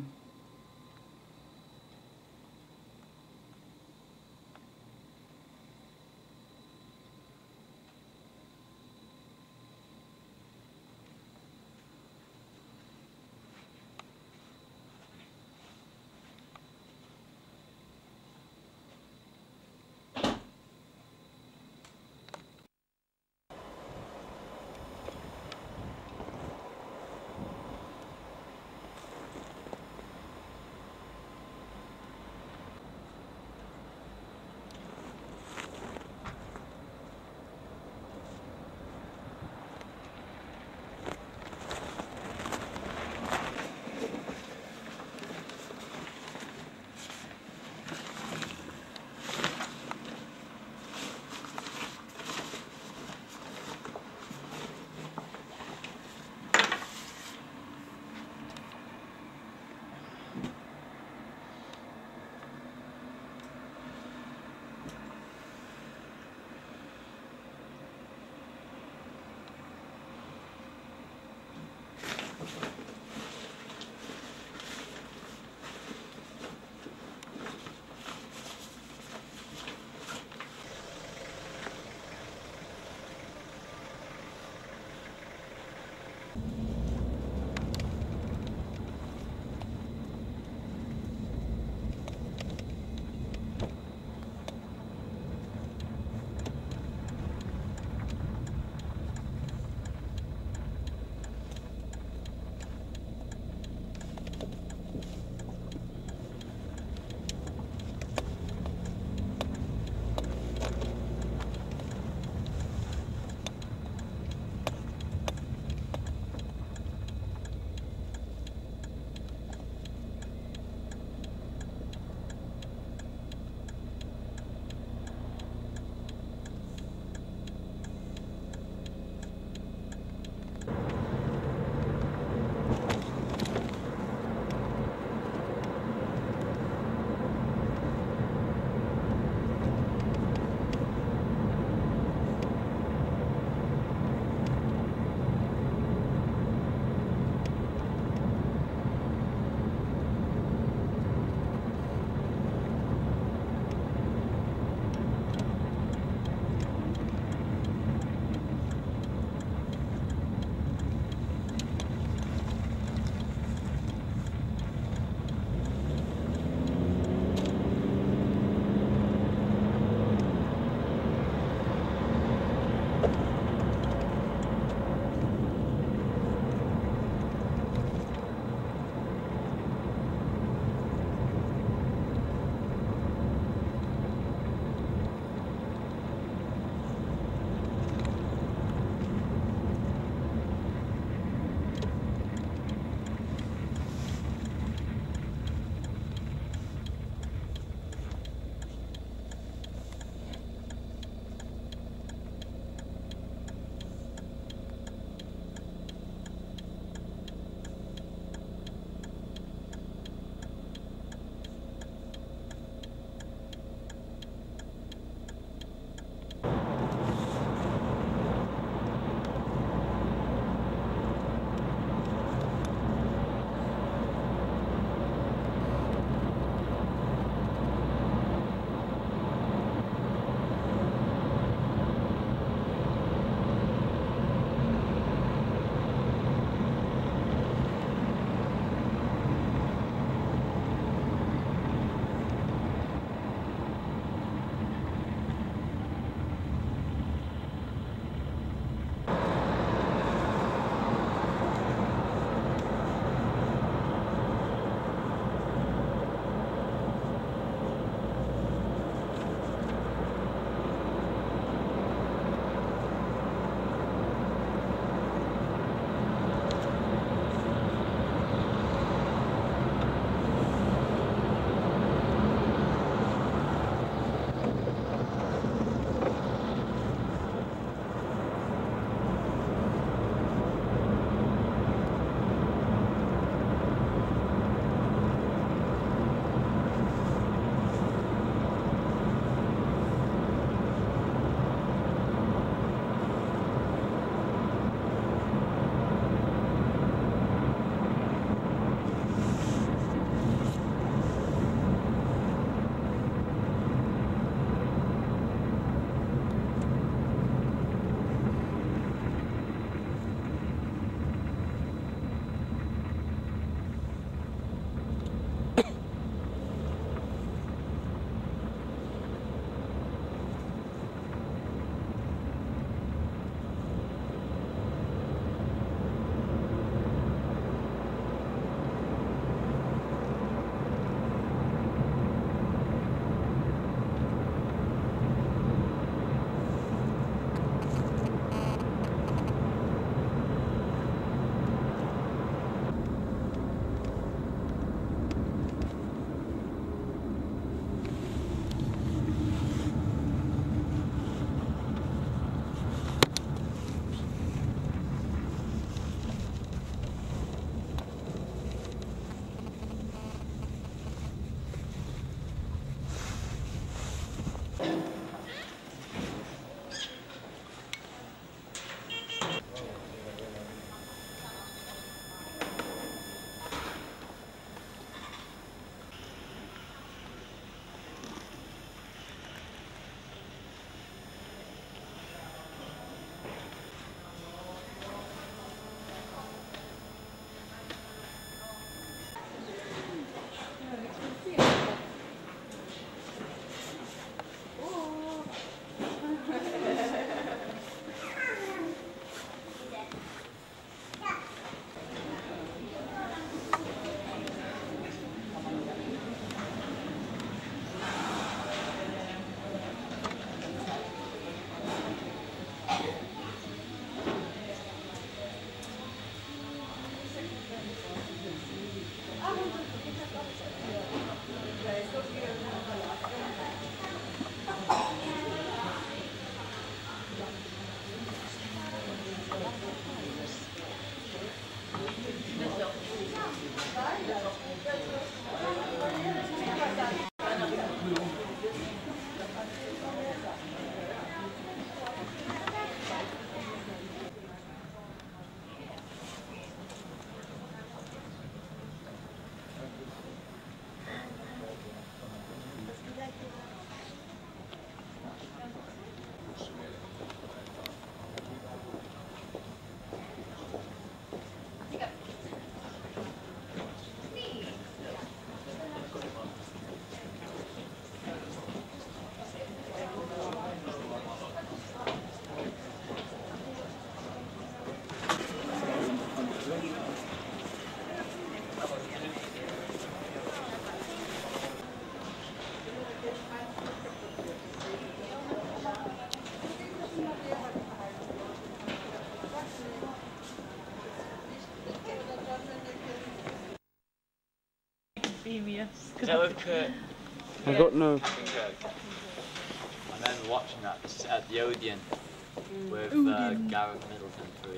Speaker 6: Is that with Kurt?
Speaker 1: I got no.
Speaker 6: I remember watching that at the Odeon with Gareth Middleton through.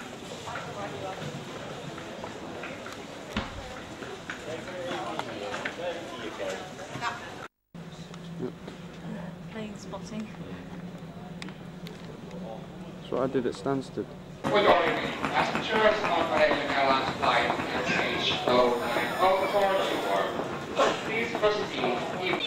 Speaker 4: Plane spotting.
Speaker 1: That's what I did at Stansted.
Speaker 10: Passengers on Malaysian Airlines flight MH09424, please proceed.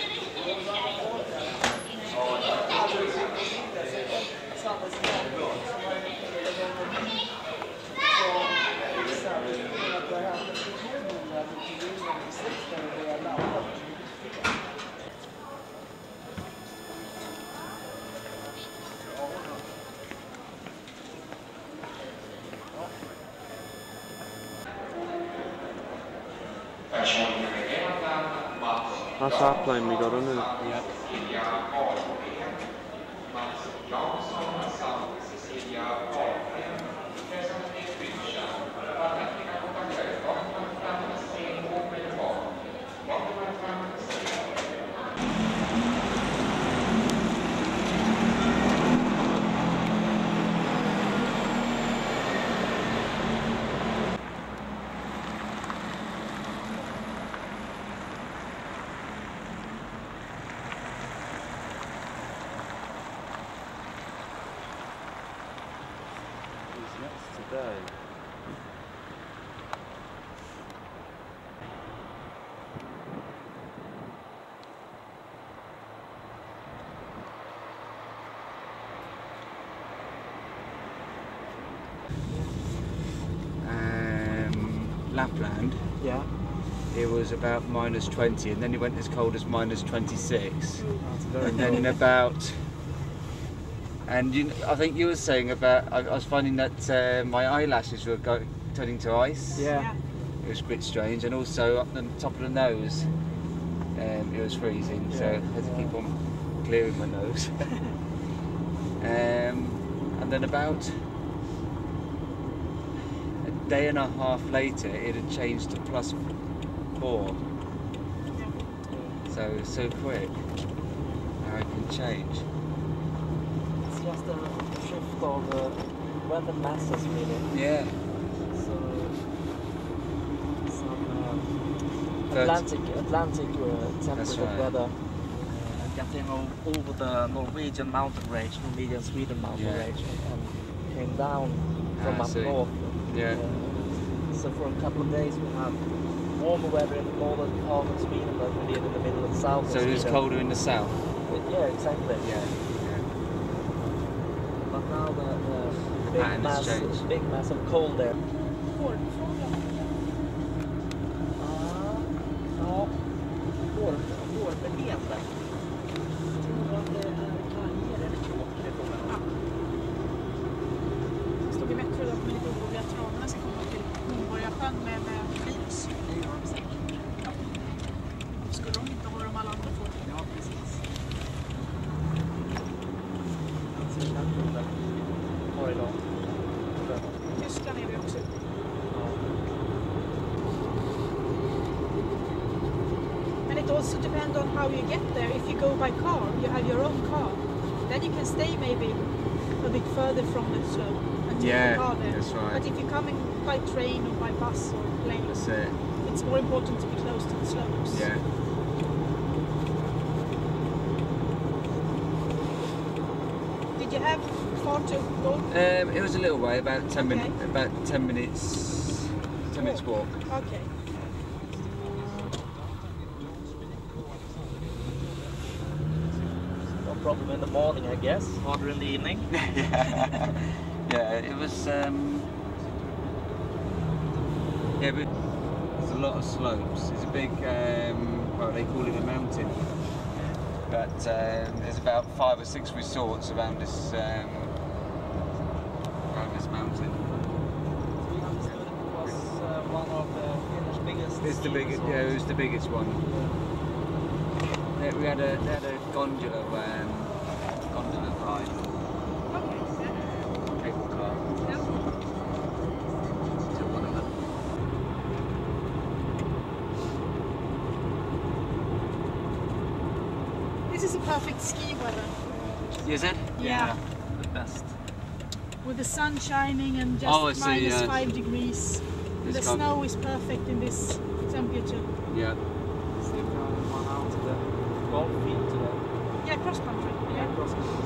Speaker 1: That's our plane we got on, isn't it?
Speaker 6: Yeah.
Speaker 1: Today.
Speaker 2: Lapland,
Speaker 3: Yeah.
Speaker 2: it was about -20, and then it went as cold as -26.
Speaker 3: That's very
Speaker 2: And then about, and I think you were saying about, I was finding that my eyelashes were turning to ice.
Speaker 3: Yeah.
Speaker 2: It was a bit strange, and also up the top of the nose, it was freezing, so I had to keep on clearing my nose. And then about a day and a half later, it had changed to +4. So quick, how it can change.
Speaker 3: It's just a shift of weather masses, really.
Speaker 2: Yeah.
Speaker 3: So some Atlantic temperate
Speaker 2: right.
Speaker 3: weather getting over the Norwegian mountain range, Norwegian Sweden mountain range, and came down from up north.
Speaker 2: Yeah.
Speaker 3: So for a couple of days we had warmer weather in the northern part of Sweden than we did in the middle and south of
Speaker 2: So
Speaker 3: Sweden.
Speaker 2: it was colder in the south?
Speaker 3: Yeah, exactly.
Speaker 2: Yeah.
Speaker 3: But now the
Speaker 2: pattern has changed.
Speaker 3: big mass of cold there. Ja, vårbeteende. Jag tror att det är kajer eller kråkor det kommer att.
Speaker 4: Stod i Växjö och med lite oroliga att tranorna ska komma till Hornborgasjön med virus.
Speaker 3: Det gör de säkert.
Speaker 4: Ja. Skulle de inte ha de alla andra får?
Speaker 3: Ja, precis. Sina kunder har idag.
Speaker 4: Tyskland är vi också.
Speaker 3: Ja.
Speaker 4: it also depends on how you get there. If you go by car, you have your own car, then you can stay maybe a bit further from the slope and take the car there.
Speaker 2: That's right.
Speaker 4: But if you're coming by train or by bus or plane,
Speaker 2: That's it.
Speaker 4: it's more important to be close to the slopes.
Speaker 2: Yeah.
Speaker 4: Did you have far to go?
Speaker 2: It was a little way, about 10 minutes. About 10 minutes. 10 minutes walk.
Speaker 4: Okay.
Speaker 3: No problem in the morning, I guess. Harder in the evening.
Speaker 2: Yeah, it was. Yeah, but there's a lot of slopes. It's a big. Well, they call it a mountain. But there's about 5 or 6 resorts around this mountain.
Speaker 3: We understood it was one of the Finnish biggest.
Speaker 2: It's the biggest. Yeah, it was the biggest one. Yeah, they had a gondola ride. Cable car. So one of them.
Speaker 4: This is a perfect ski weather.
Speaker 2: Is it?
Speaker 4: Yeah.
Speaker 3: The best.
Speaker 4: With the sun shining and just minus 5 degrees. And the snow is perfect in this temperature.
Speaker 2: Yeah.
Speaker 3: Still one out to the golf field today.
Speaker 4: Yeah, cross country.
Speaker 3: Yeah, cross country.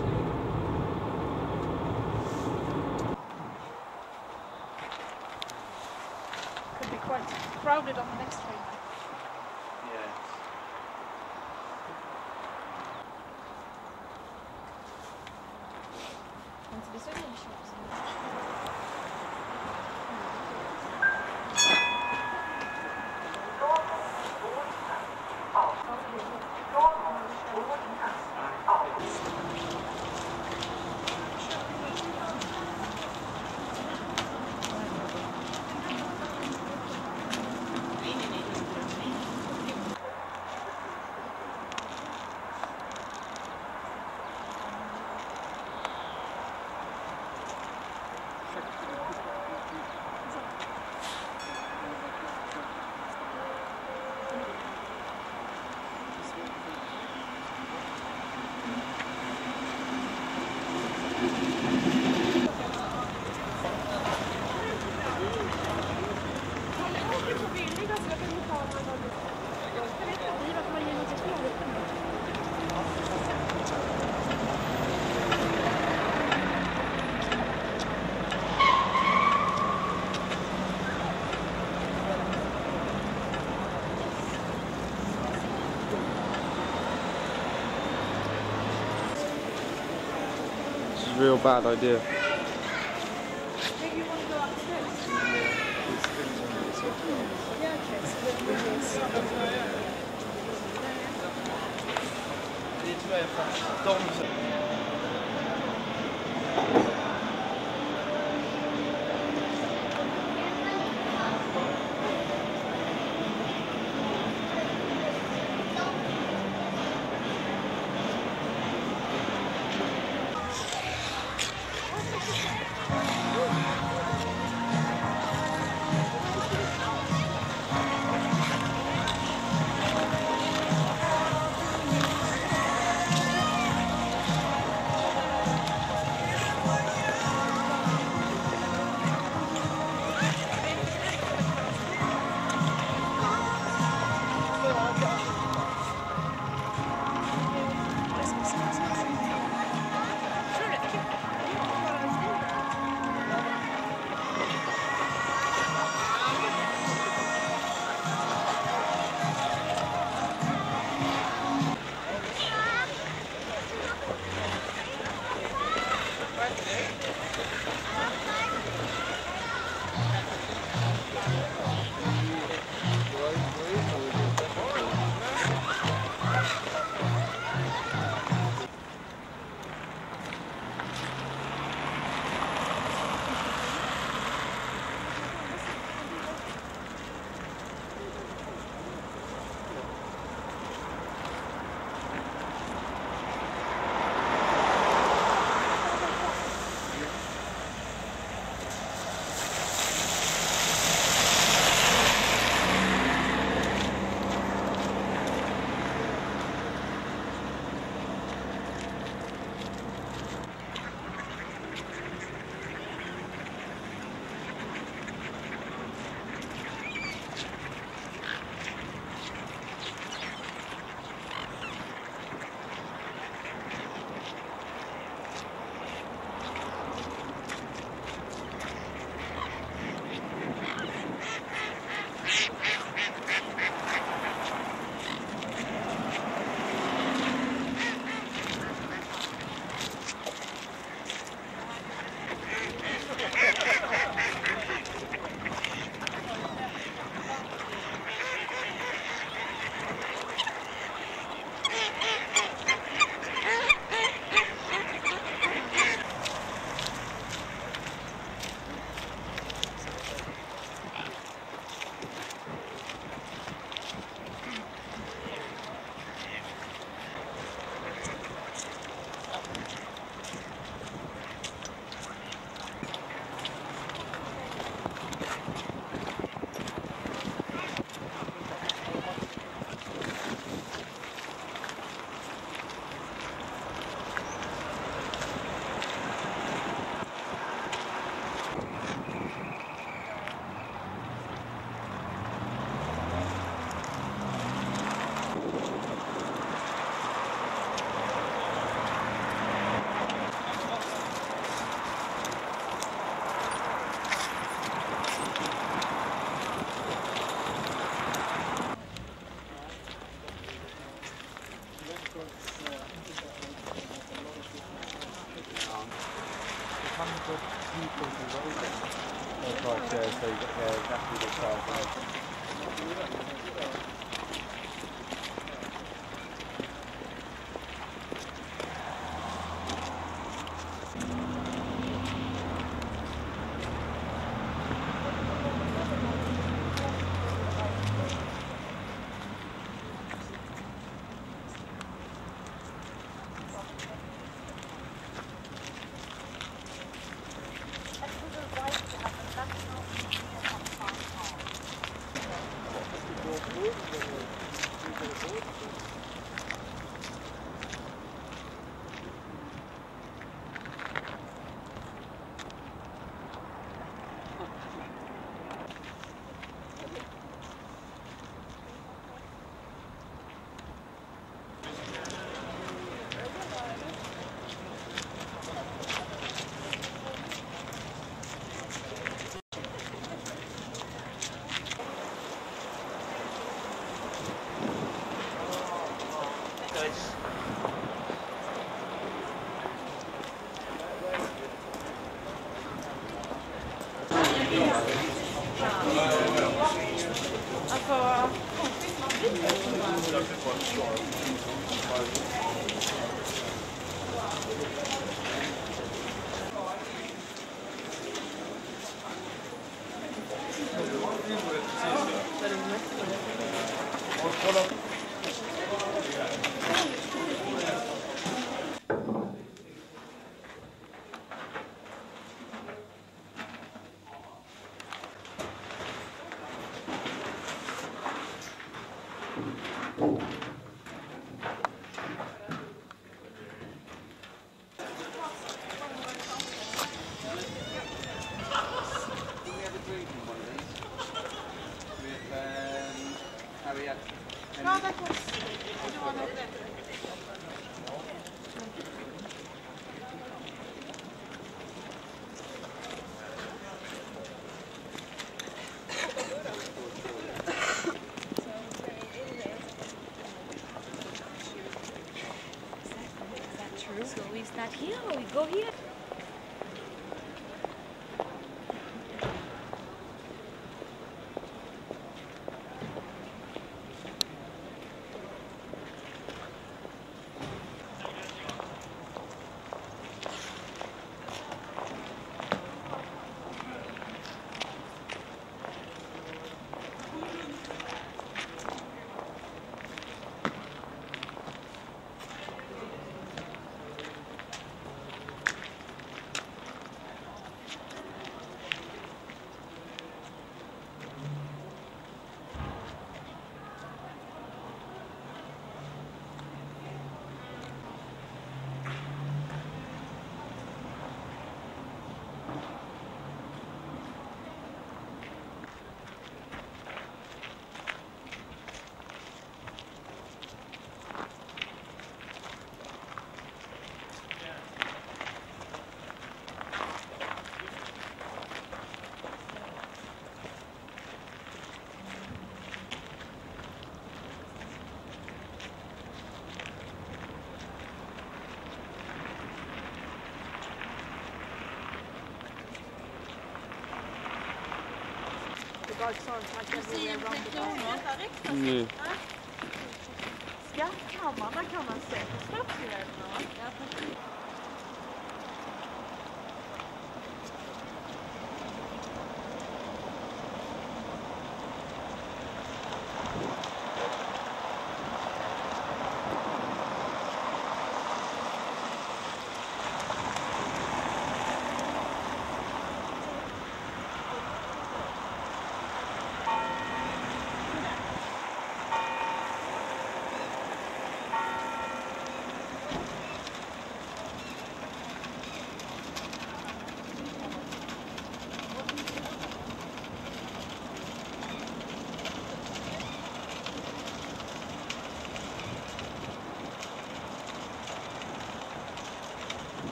Speaker 4: Could be quite crowded on the next train.
Speaker 1: Real bad idea.
Speaker 4: Maybe you want to go upstairs? Yeah, okay.
Speaker 5: So we start here or we go here?
Speaker 1: Nu.
Speaker 4: Skattkammarna kan man se på Slottsräderna.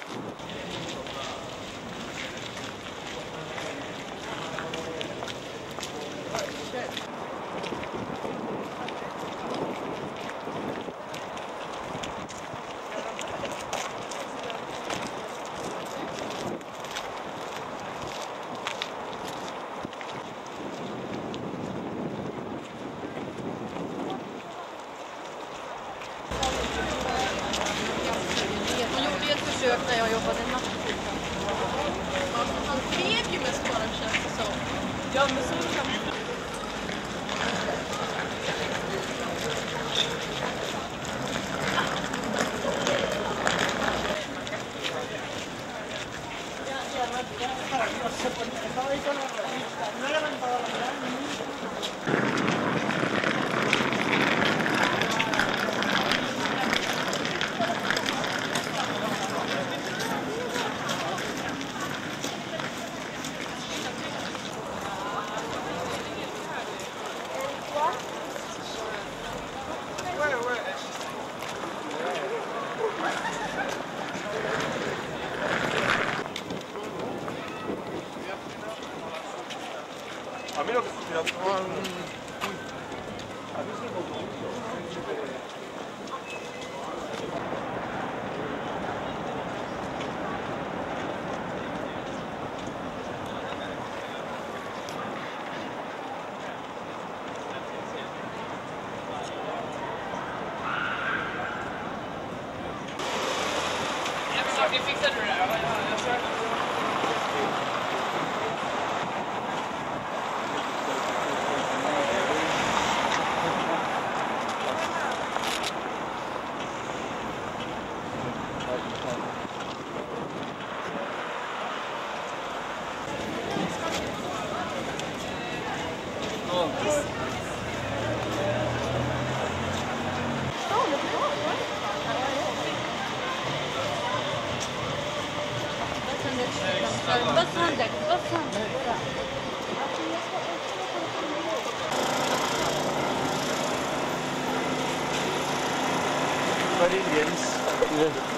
Speaker 4: När jag jobbade natt. Han blev ju mest bara, känns det som. Ja, men så kan man.
Speaker 10: Vi fixar det där.
Speaker 2: But Indians.
Speaker 1: Yeah.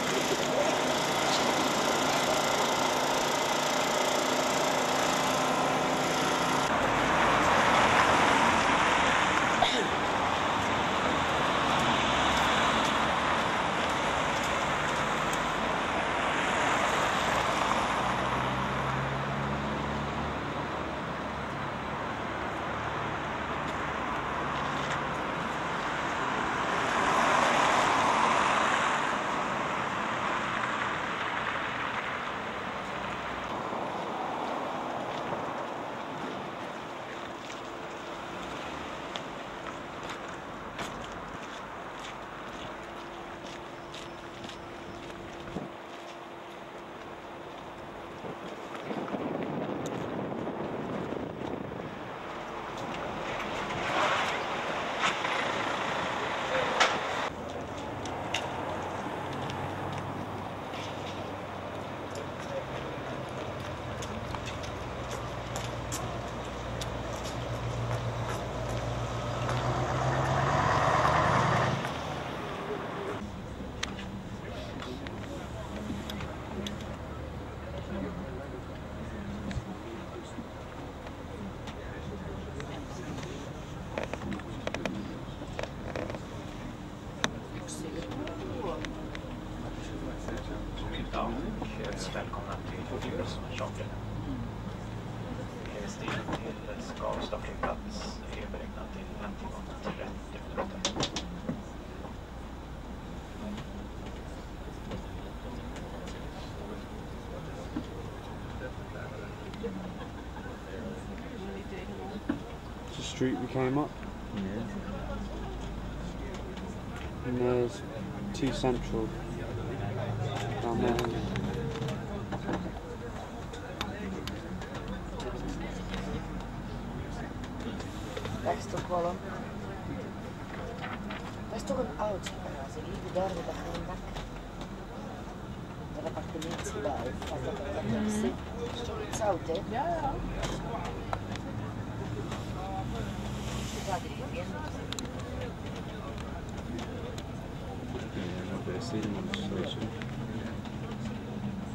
Speaker 7: Välkomna till charter. Restiden till Skavsta flygplats är beräknad till 1 timme 30 minuter.
Speaker 1: It's the street we came up.
Speaker 2: Yeah.
Speaker 1: And there's 2 Central down there.
Speaker 11: Stockholm. Wij toch een oud praat. Ik liep daar met een mak. Dat appartement bij. Dat is oud, hè? Ja, ja.
Speaker 1: Yeah, I've seen them.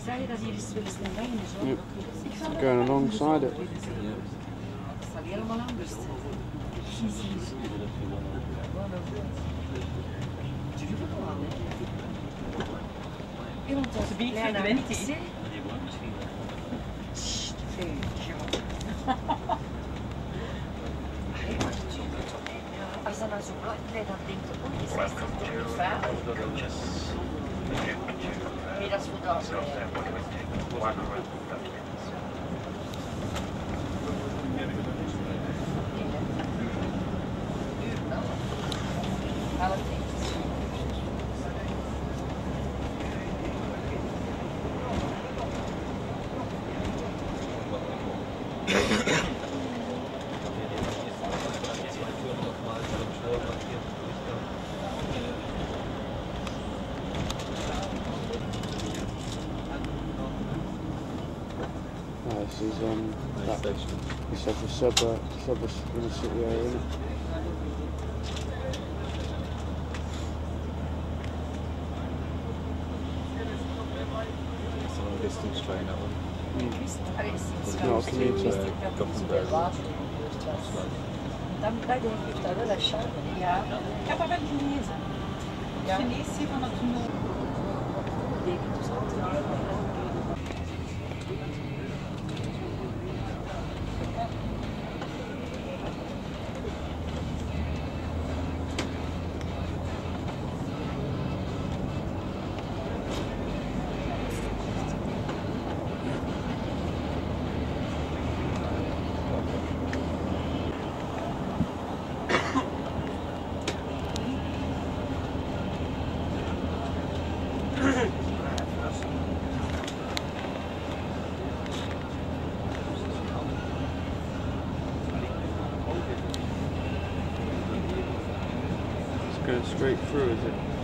Speaker 1: Yep. Going alongside it.
Speaker 11: It's a big fidelity.
Speaker 1: This is it's like a suburb in the city area, isn't it?
Speaker 9: It's a long distance train, that one.
Speaker 1: It's not a commuter.
Speaker 9: Gothenburg.
Speaker 4: Ja. Jag var väl kines. Kines var något nog.
Speaker 1: Going straight through, is it?